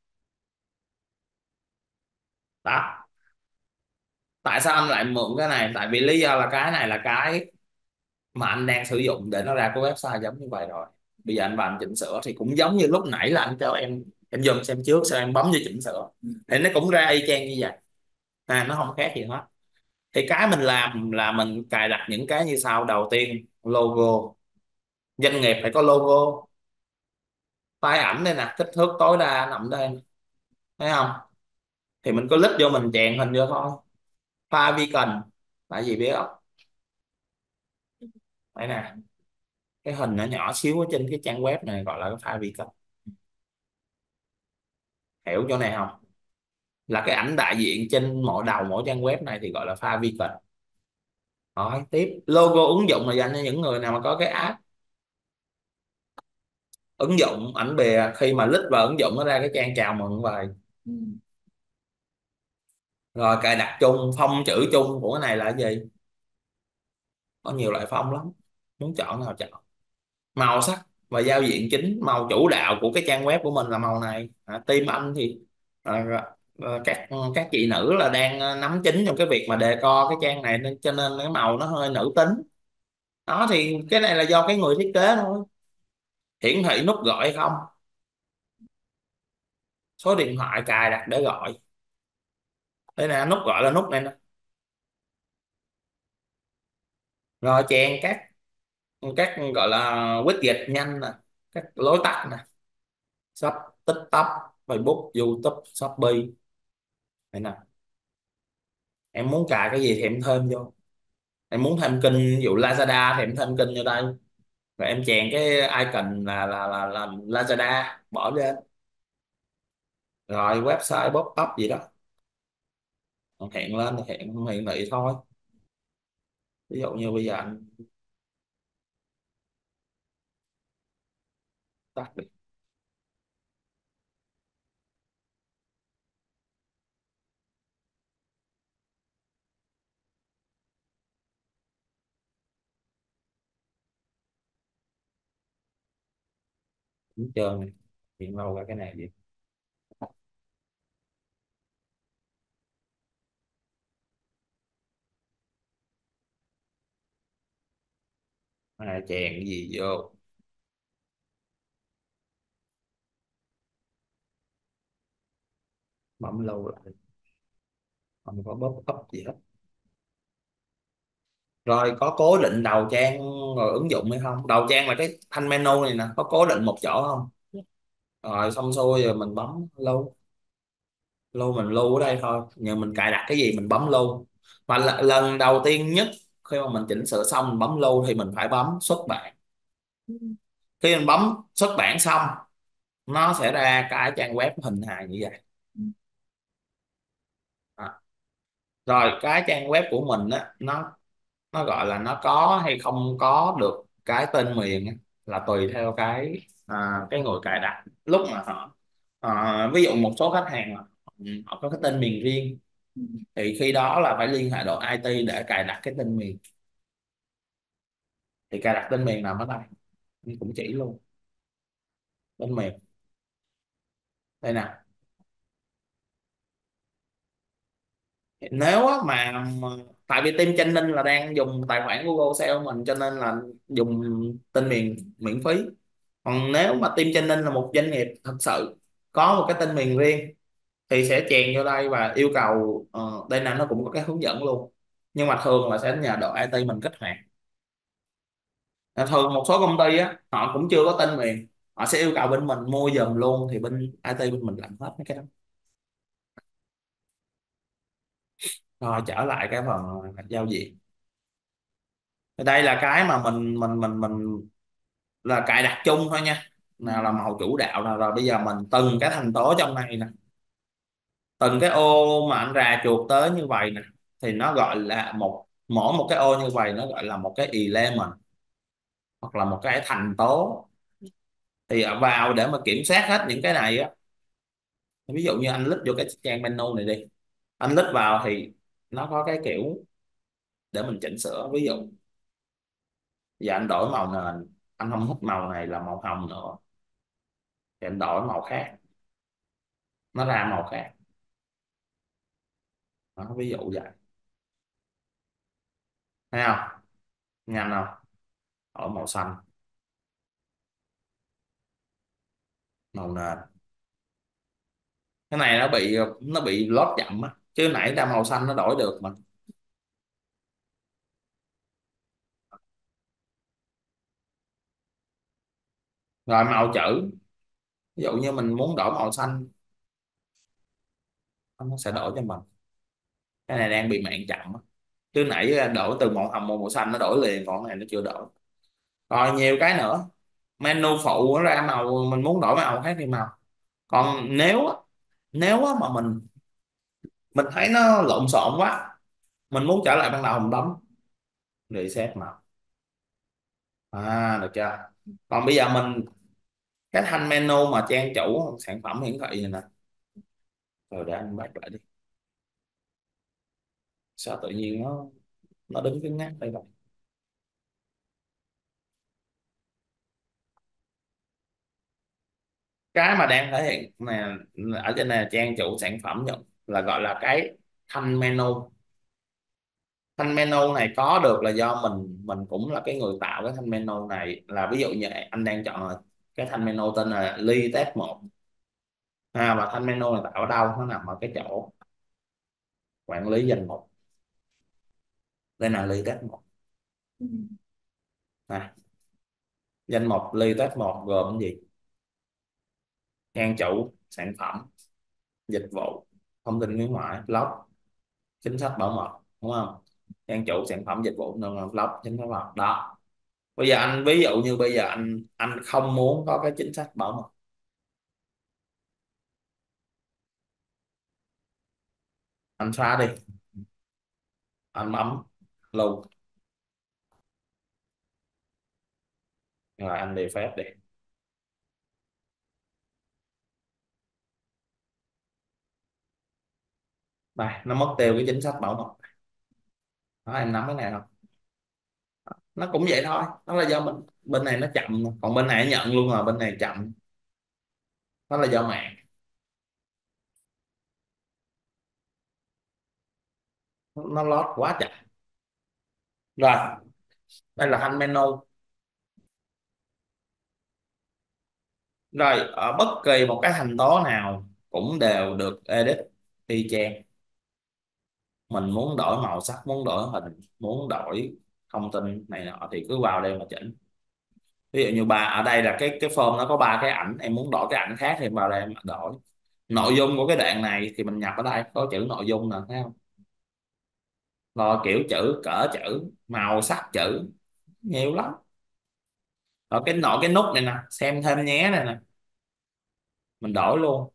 đó. Tại sao anh lại mượn cái này? Tại vì lý do là cái này là cái mà anh đang sử dụng để nó ra cái website giống như vậy rồi. Bây giờ anh vào anh chỉnh sửa thì cũng giống như lúc nãy là anh cho em dùng xem trước sau em bấm vô chỉnh sửa thì nó cũng ra y chang như vậy. Nó không khác gì hết. Thì cái mình làm là mình cài đặt những cái như sau. Đầu tiên logo, doanh nghiệp phải có logo. File ảnh đây nè, kích thước tối đa nằm đây, thấy không? Thì mình có click vô mình chèn hình vô thôi. File beacon là gì biết không? Đây nè, cái hình nó nhỏ xíu ở trên cái trang web này gọi là cái file beacon. Hiểu chỗ này không? Là cái ảnh đại diện trên mỗi đầu mỗi trang web này thì gọi là file beacon. Rồi tiếp logo ứng dụng là dành cho những người nào mà có cái app. Ứng dụng ảnh bìa, khi mà click vào ứng dụng nó ra cái trang chào mừng vậy. Ừ. Rồi cài đặt chung, phông chữ chung của cái này là cái gì? Có nhiều loại phông lắm, muốn chọn nào chọn. Màu sắc và giao diện chính, màu chủ đạo của cái trang web của mình là màu này. Team anh thì các chị nữ là đang nắm chính trong cái việc mà decor cái trang này nên cho nên cái màu nó hơi nữ tính. Đó thì cái này là do cái người thiết kế thôi. Hiển thị nút gọi không, số điện thoại cài đặt để gọi. Đây nè, nút gọi là nút này nè. Rồi chèn các gọi là widget nhanh nè, các lối tắt nè: shop, TikTok, Facebook, YouTube, Shopee. Này nè, em muốn cài cái gì thì em thêm vô. Em muốn thêm kênh ví dụ Lazada thì em thêm kênh vô đây, rồi em chèn cái icon là Lazada bỏ lên, rồi website pop up gì đó hiện lên thì hiện hiển thị thôi. Ví dụ như bây giờ anh tắt đi. Đúng trơn này, hiện lâu ra cái này gì. Chèn cái gì vô, bấm lâu lại, không có pop up gì hết. Rồi có cố định đầu trang rồi ứng dụng hay không? Đầu trang là cái thanh menu này nè, có cố định một chỗ không? Dạ. Rồi xong xuôi rồi mình bấm lưu. Lưu mình lưu ở đây thôi, nhưng mình cài đặt cái gì mình bấm lưu. Và lần đầu tiên nhất khi mà mình chỉnh sửa xong mình bấm lưu thì mình phải bấm xuất bản. Ừ. Khi mình bấm xuất bản xong nó sẽ ra cái trang web hình hài như vậy. Ừ. À. Rồi cái trang web của mình á, nó gọi là nó có hay không có được cái tên miền á, là tùy theo cái người cài đặt. Lúc mà ví dụ một số khách hàng họ có cái tên miền riêng Ừ. thì khi đó là phải liên hệ đội IT để cài đặt cái tên miền. Thì cài đặt tên miền nằm ở đây, mình cũng chỉ luôn. Tên miền đây nè. Nếu á mà tại vì team training là đang dùng tài khoản Google SEO mình cho nên là dùng tên miền miễn phí. Còn nếu mà team training là một doanh nghiệp thật sự có một cái tên miền riêng thì sẽ chèn vô đây và yêu cầu đây là nó cũng có cái hướng dẫn luôn, nhưng mà thường là sẽ nhờ đội IT mình kích hoạt. Thường một số công ty á họ cũng chưa có tên miền, họ sẽ yêu cầu bên mình mua giùm luôn thì bên IT bên mình làm hết mấy cái đó. Rồi trở lại cái phần giao diện. Đây là cái mà mình là cài đặt chung thôi nha. Ừ. Nào là màu chủ đạo nào, rồi bây giờ mình từng cái thành tố trong này nè, từng cái ô mà anh rà chuột tới như vậy nè thì nó gọi là mỗi một cái ô như vậy nó gọi là một cái element hoặc là một cái thành tố. Thì vào để mà kiểm soát hết những cái này á, ví dụ như anh lít vô cái trang menu này đi, anh lít vào thì nó có cái kiểu để mình chỉnh sửa. Ví dụ giờ anh đổi màu nền, anh không thích màu này là màu hồng nữa thì anh đổi màu khác, nó ra màu khác. Đó, ví dụ vậy, thấy không, nhanh không? Đổi màu xanh, màu nền. Cái này nó bị lót chậm á, chứ nãy ra màu xanh nó đổi được mà. Rồi màu chữ, ví dụ như mình muốn đổi màu xanh nó sẽ đổi cho mình. Cái này đang bị mạng chậm á, chứ nãy đổi từ màu hồng màu xanh nó đổi liền, còn cái này nó chưa đổi. Rồi nhiều cái nữa, menu phụ nó ra màu, mình muốn đổi màu khác thì màu. Còn nếu á mà mình thấy nó lộn xộn quá, mình muốn trở lại ban đầu mình bấm reset màu. Được chưa? Còn bây giờ cái thanh menu mà trang chủ sản phẩm hiển thị này nè, rồi để anh bắt lại đi. Sao tự nhiên nó đứng cứng ngắc đây vậy? Cái mà đang thể hiện nè, ở trên này trang chủ sản phẩm nhận là gọi là cái thanh menu. Thanh menu này có được là do mình cũng là cái người tạo cái thanh menu này. Là ví dụ như anh đang chọn là cái thanh menu tên là ly test 1, và thanh menu này tạo ở đâu, nó nằm ở cái chỗ quản lý danh mục. Đây là ly test 1 Ừ. nè. Danh mục ly test một gồm cái gì? Trang chủ, sản phẩm, dịch vụ, thông tin khuyến mãi, blog, chính sách bảo mật, đúng không? Trang chủ, sản phẩm, dịch vụ, blog, chính sách bảo mật đó. Bây giờ anh ví dụ như bây giờ anh không muốn có cái chính sách bảo mật, anh xóa đi, anh bấm lưu, rồi anh đi phép đi. Đây nó mất tiêu cái chính sách bảo mật đó, em nắm cái này không? Nó cũng vậy thôi, nó là do mình bên này nó chậm, còn bên này nhận luôn, rồi bên này chậm, nó là do mạng, nó load quá chậm. Rồi đây là thanh menu. Rồi ở bất kỳ một cái thành tố nào cũng đều được edit y chang. Mình muốn đổi màu sắc, muốn đổi hình, muốn đổi thông tin này nọ thì cứ vào đây mà chỉnh. Ví dụ như bà ở đây là cái form nó có ba cái ảnh, em muốn đổi cái ảnh khác thì em vào đây em đổi. Nội dung của cái đoạn này thì mình nhập ở đây có chữ nội dung nè, thấy không? Rồi kiểu chữ, cỡ chữ, màu sắc chữ, nhiều lắm. Ở cái nội cái nút này nè, xem thêm nhé này nè, mình đổi luôn.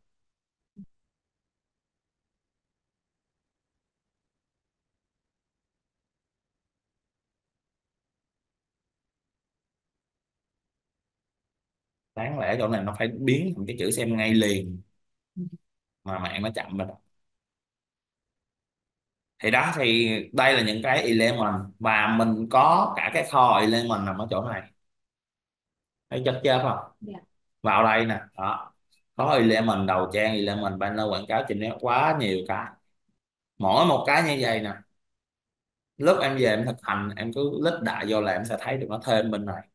Đáng lẽ chỗ này nó phải biến thành cái chữ xem ngay liền, mà mạng nó chậm rồi. Thì đó, thì đây là những cái element và mình có cả cái kho element nằm ở chỗ này, thấy chất chưa không? Dạ. Vào đây nè đó, có element đầu trang, element banner, quảng cáo, trình héo, quá nhiều cái. Mỗi một cái như vậy nè, lúc em về em thực hành em cứ lít đại vô là em sẽ thấy được nó thêm bên này.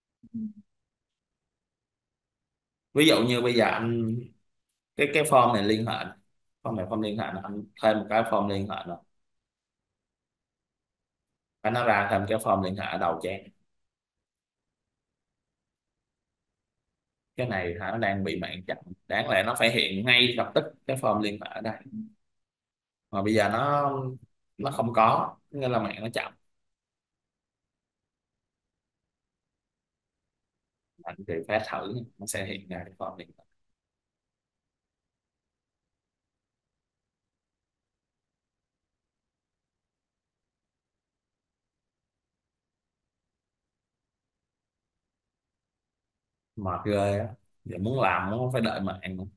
Ví dụ như bây giờ anh, cái form này liên hệ nè. Form này form liên hệ nè, anh thêm một cái form liên hệ nè, cái nó ra thêm cái form liên hệ ở đầu trang. Cái này hả, nó đang bị mạng chậm, đáng lẽ nó phải hiện ngay lập tức cái form liên hệ ở đây, mà bây giờ nó không có, nghĩa là mạng nó chậm. Anh thì phép thử nó sẽ hiện ra cái form liên hệ. Mệt ghê á, giờ muốn làm nó phải đợi mạng nữa.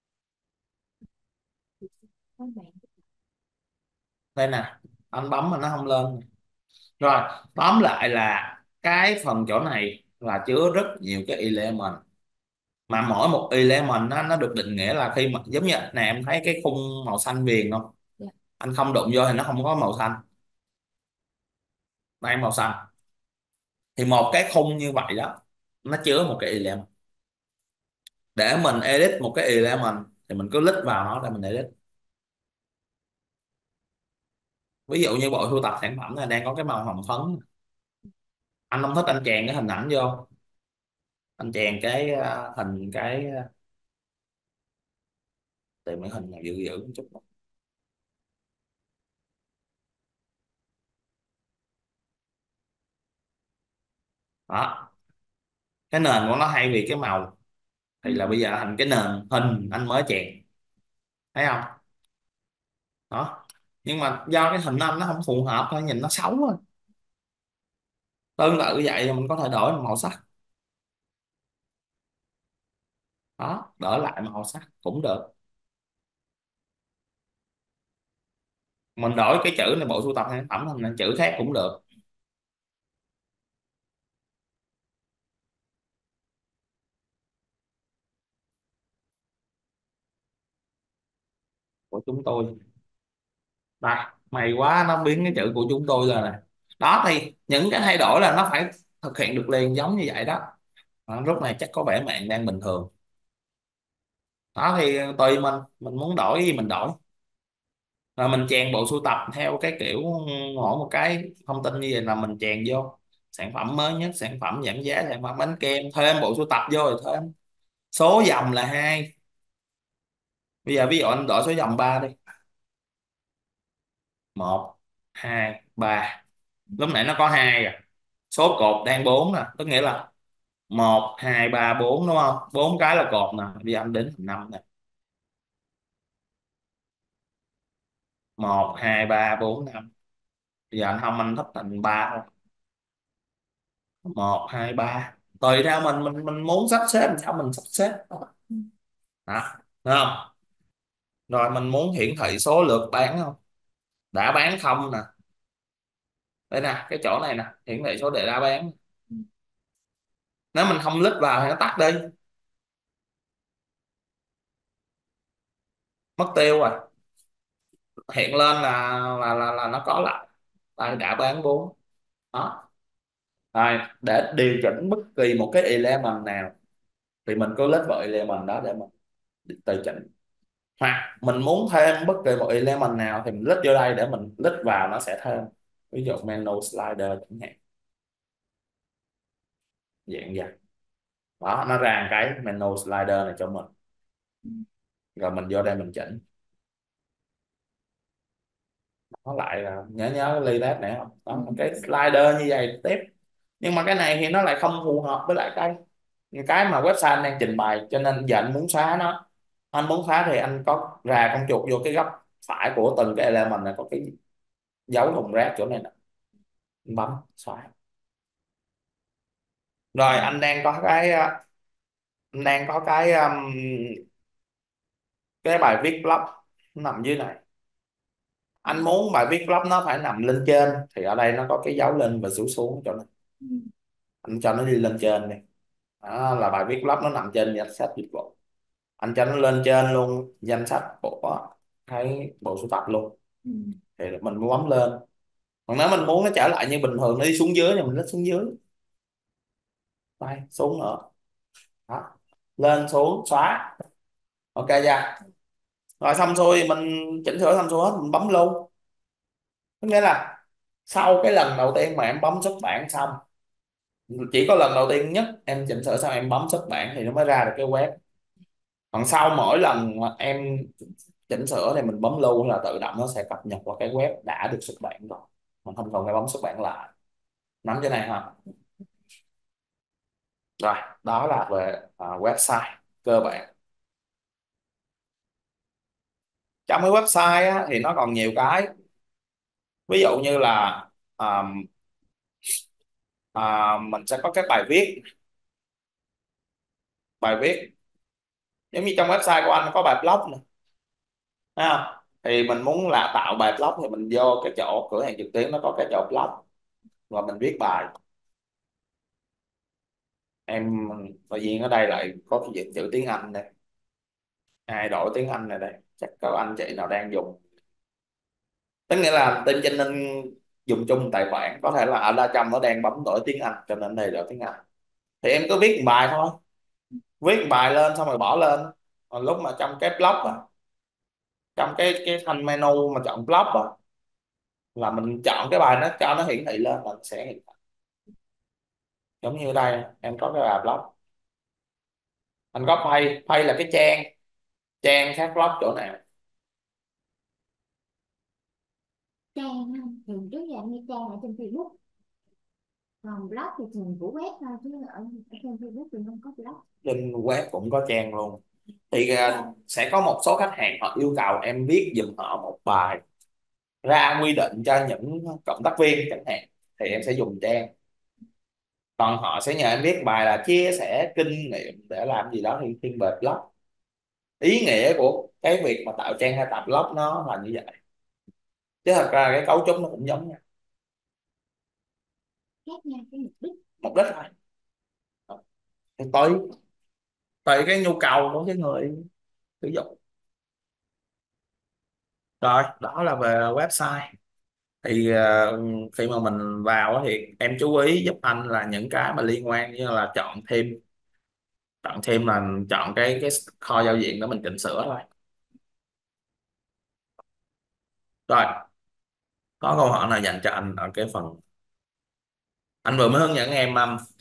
Các bạn. Đây nè, anh bấm mà nó không lên. Rồi tóm lại là cái phần chỗ này là chứa rất nhiều cái element, mà mỗi một element nó được định nghĩa là khi mà giống như nè, em thấy cái khung màu xanh viền không? Dạ. Anh không đụng vô thì nó không có màu xanh, đây màu xanh. Thì một cái khung như vậy đó, nó chứa một cái element. Để mình edit một cái element thì mình cứ click vào nó để mình edit. Ví dụ như bộ sưu tập sản phẩm này đang có cái màu hồng phấn, anh không thích anh chèn cái hình ảnh vô, anh chèn cái hình cái tìm cái hình nào dữ dữ một chút. Đó, cái nền của nó hay vì cái màu, thì là bây giờ thành cái nền hình anh mới chèn, thấy không? Đó, nhưng mà do cái hình anh nó không phù hợp thôi, nhìn nó xấu thôi. Tương tự vậy thì mình có thể đổi màu sắc, đó, đổi lại màu sắc cũng được. Mình đổi cái chữ này, bộ sưu tập sản phẩm thành chữ khác cũng được. Của chúng tôi, đây may quá nó biến cái chữ của chúng tôi lên này. Đó, thì những cái thay đổi là nó phải thực hiện được liền giống như vậy đó. Đó, lúc này chắc có vẻ mạng đang bình thường. Đó thì tùy mình muốn đổi cái gì mình đổi, rồi mình chèn bộ sưu tập theo cái kiểu mỗi một cái thông tin như vậy là mình chèn vô. sản phẩm mới nhất, sản phẩm giảm giá, sản phẩm bánh kem, thêm bộ sưu tập vô rồi thêm số dòng là hai. Bây giờ ví dụ anh đổi số dòng 3 đi. Một, hai, ba. Lúc nãy nó có hai à, số cột đang bốn nè, tức nghĩa là một hai ba bốn đúng không, bốn cái là cột nè. Bây giờ anh đếm thành năm nè. Một hai ba bốn năm. Bây giờ anh không, anh thích thành ba thôi. Một hai ba, tùy theo mình muốn sắp xếp làm sao mình sắp xếp đó. Thấy không? Rồi mình muốn hiển thị số lượt bán không, đã bán không nè. Đây nè, cái chỗ này nè, hiển thị số đề đã bán. Nếu mình không lít vào thì nó tắt đi, mất tiêu rồi. Hiện lên là nó có lại. Đây đã bán bốn. Đó. Rồi để điều chỉnh bất kỳ một cái element nào thì mình cứ lít vào element đó để mình tùy chỉnh. Hoặc mình muốn thêm bất kỳ một element nào thì mình lít vô đây để mình lít vào nó sẽ thêm. Ví dụ menu slider chẳng hạn, dạng vậy. Đó, nó ra cái menu slider này cho mình, rồi mình vô đây mình chỉnh. Nó lại là nhớ nhớ ly test này không đó, một cái slider như vậy tiếp. Nhưng mà cái này thì nó lại không phù hợp với lại cái mà website anh đang trình bày, cho nên giờ anh muốn xóa nó. Anh muốn xóa thì anh có rà con chuột vô cái góc phải của từng cái element này, có cái dấu thùng rác chỗ này nè, anh bấm xóa. Rồi anh đang có cái anh đang có cái bài viết blog nằm dưới này. Anh muốn bài viết blog nó phải nằm lên trên thì ở đây nó có cái dấu lên và xuống xuống chỗ này, anh cho nó đi lên trên đi. Đó là bài viết blog nó nằm trên danh sách dịch vụ, anh cho nó lên trên luôn danh sách của cái bộ sưu tập luôn. Thì mình muốn bấm lên, còn nếu mình muốn nó trở lại như bình thường nó đi xuống dưới thì mình lít xuống dưới. Đây xuống nữa. Đó. Lên xuống xóa. Ok chưa? Rồi xong xuôi mình chỉnh sửa xong xuôi hết mình bấm lưu. Có nghĩa là sau cái lần đầu tiên mà em bấm xuất bản xong, chỉ có lần đầu tiên nhất em chỉnh sửa xong em bấm xuất bản thì nó mới ra được cái web. Còn sau mỗi lần mà em chỉnh sửa thì mình bấm lưu là tự động nó sẽ cập nhật vào cái web đã được xuất bản rồi, mình không cần phải bấm xuất bản lại. Nắm cái này ha. Rồi đó là về website cơ bản. Trong cái website á, thì nó còn nhiều cái, ví dụ như là à, mình sẽ có các bài viết. Bài viết giống như trong website của anh có bài blog nè, thấy không? Thì mình muốn là tạo bài blog thì mình vô cái chỗ cửa hàng trực tuyến nó có cái chỗ blog và mình viết bài. Em tự nhiên ở đây lại có cái dịch chữ tiếng Anh đây, ai đổi tiếng Anh này đây, chắc có anh chị nào đang dùng. Tức nghĩa là tên trên nên dùng chung tài khoản, có thể là ở đây trong nó đang bấm đổi tiếng Anh cho nên đây đổi tiếng Anh. Thì em cứ viết một bài thôi, viết một bài lên xong rồi bỏ lên. Còn lúc mà trong cái blog á, trong cái thanh menu mà chọn blog á, là mình chọn cái bài nó cho nó hiển thị lên, mình sẽ hiển thị. Giống như ở đây em có cái bài blog, anh có page, page là cái trang, trang khác blog chỗ nào. Trang không? Thường trước giờ em nghe trang ở trên Facebook, còn blog thì thường của web thôi, chứ ở trên Facebook thì không có blog. Trên web cũng có trang luôn. Thì sẽ có một số khách hàng họ yêu cầu em viết giùm họ một bài ra quy định cho những cộng tác viên chẳng hạn, thì em sẽ dùng trang. Còn họ sẽ nhờ em viết bài là chia sẻ kinh nghiệm để làm gì đó thì thiên về blog. Ý nghĩa của cái việc mà tạo trang hay tạo blog nó là như vậy, chứ thật ra cái cấu trúc nó cũng giống nhau, Khác nhau cái mục đích. mục đích thôi. Thì tùy tùy cái nhu cầu của cái người sử dụng. Rồi đó là về website. Thì khi mà mình vào á thì em chú ý giúp anh là những cái mà liên quan như là chọn thêm. Chọn thêm là chọn cái kho giao diện để mình chỉnh sửa thôi. Rồi có câu hỏi nào dành cho anh ở cái phần Anh vừa mới hướng dẫn em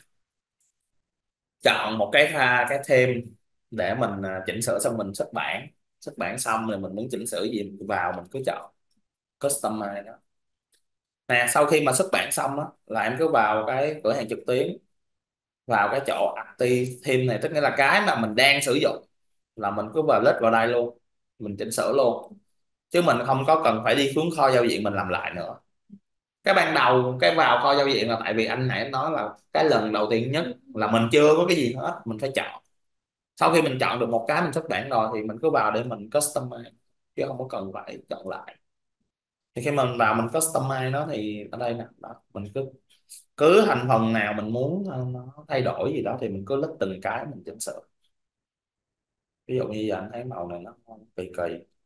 chọn một cái theme để mình chỉnh sửa, xong mình xuất bản xong rồi mình muốn chỉnh sửa gì mình vào mình cứ chọn customize đó nè. Sau khi mà xuất bản xong á là em cứ vào cái cửa hàng trực tuyến, vào cái chỗ active theme này, tức nghĩa là cái mà mình đang sử dụng là mình cứ vào list vào đây luôn, mình chỉnh sửa luôn, chứ mình không có cần phải đi xuống kho giao diện mình làm lại nữa. Cái ban đầu cái vào kho giao diện là tại vì anh nãy nói là cái lần đầu tiên nhất là mình chưa có cái gì hết, mình phải chọn. Sau khi mình chọn được một cái mình xuất bản rồi thì mình cứ vào để mình customize, chứ không có cần phải chọn lại. Thì khi mình vào mình customize nó thì ở đây nè đó, mình cứ cứ thành phần nào mình muốn nó thay đổi gì đó thì mình cứ list từng cái mình chỉnh sửa. Ví dụ như giờ anh thấy màu này nó kỳ kỳ,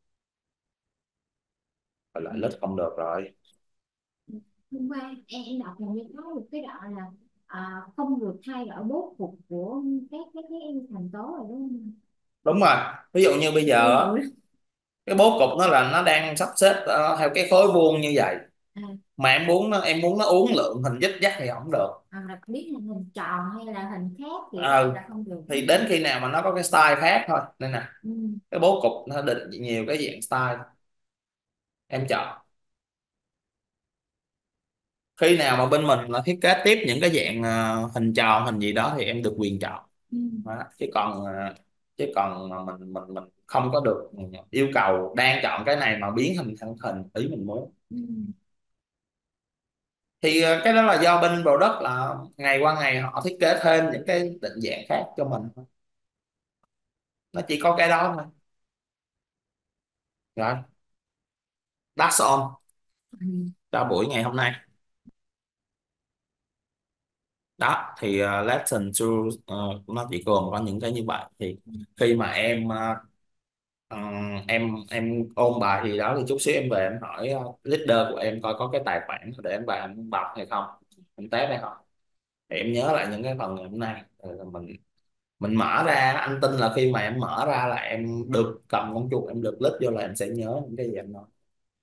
rồi lại list không được rồi. Hôm qua em đọc hình như có một cái đoạn là không được thay đổi bố cục của cái thành tố rồi đúng không? Đúng rồi, ví dụ như bây Tương giờ á, tự. cái bố cục nó là nó đang sắp xếp theo cái khối vuông như vậy, À, mà em muốn nó uốn lượn hình dích dắt thì không được. là biết là hình tròn hay là hình khác kiểu vậy Ờ, là không được thì đúng đến không? khi nào mà nó có cái style khác thôi. Đây nè, Ừ. cái bố cục nó định nhiều cái dạng style, em chọn. Khi nào mà bên mình là thiết kế tiếp những cái dạng hình tròn hình gì đó thì em được quyền chọn Ừ. đó. Chứ còn mà mình không có được yêu cầu đang chọn cái này mà biến hình thành hình ý mình muốn. Ừ. Thì cái đó là do bên product là ngày qua ngày họ thiết kế thêm những cái định dạng khác cho mình thôi. Nó chỉ có cái đó thôi. Rồi, that's all Ừ. cho buổi ngày hôm nay. Đó thì lesson 2 nó chỉ gồm có những cái như vậy. Thì khi mà ờ, em ôn bài thì đó thì chút xíu em về em hỏi leader của em coi có cái tài khoản để em vào em đọc hay không, em test hay không, thì em nhớ lại những cái phần ngày hôm nay. Rồi mình mở ra, anh tin là khi mà em mở ra là em được cầm con chuột, em được click vô là em sẽ nhớ những cái gì em nói.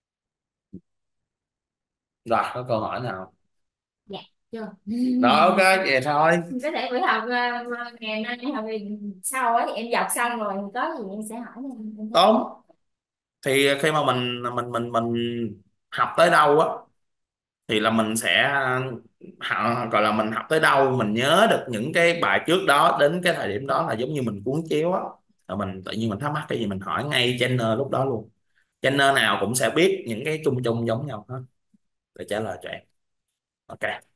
Rồi, có câu hỏi nào? Dạ chưa. Rồi, ok vậy thôi. Có thể buổi học ngày nay học thì sau á thì em dọc xong rồi có gì em sẽ hỏi em thấy. Tốt. Thì khi mà mình học tới đâu á thì là mình sẽ gọi là mình học tới đâu mình nhớ được những cái bài trước đó, đến cái thời điểm đó là giống như mình cuốn chiếu á. Rồi mình tự nhiên mình thắc mắc cái gì mình hỏi ngay trainer lúc đó luôn. Trainer nào cũng sẽ biết những cái chung chung giống nhau hết để trả lời cho em. Ok.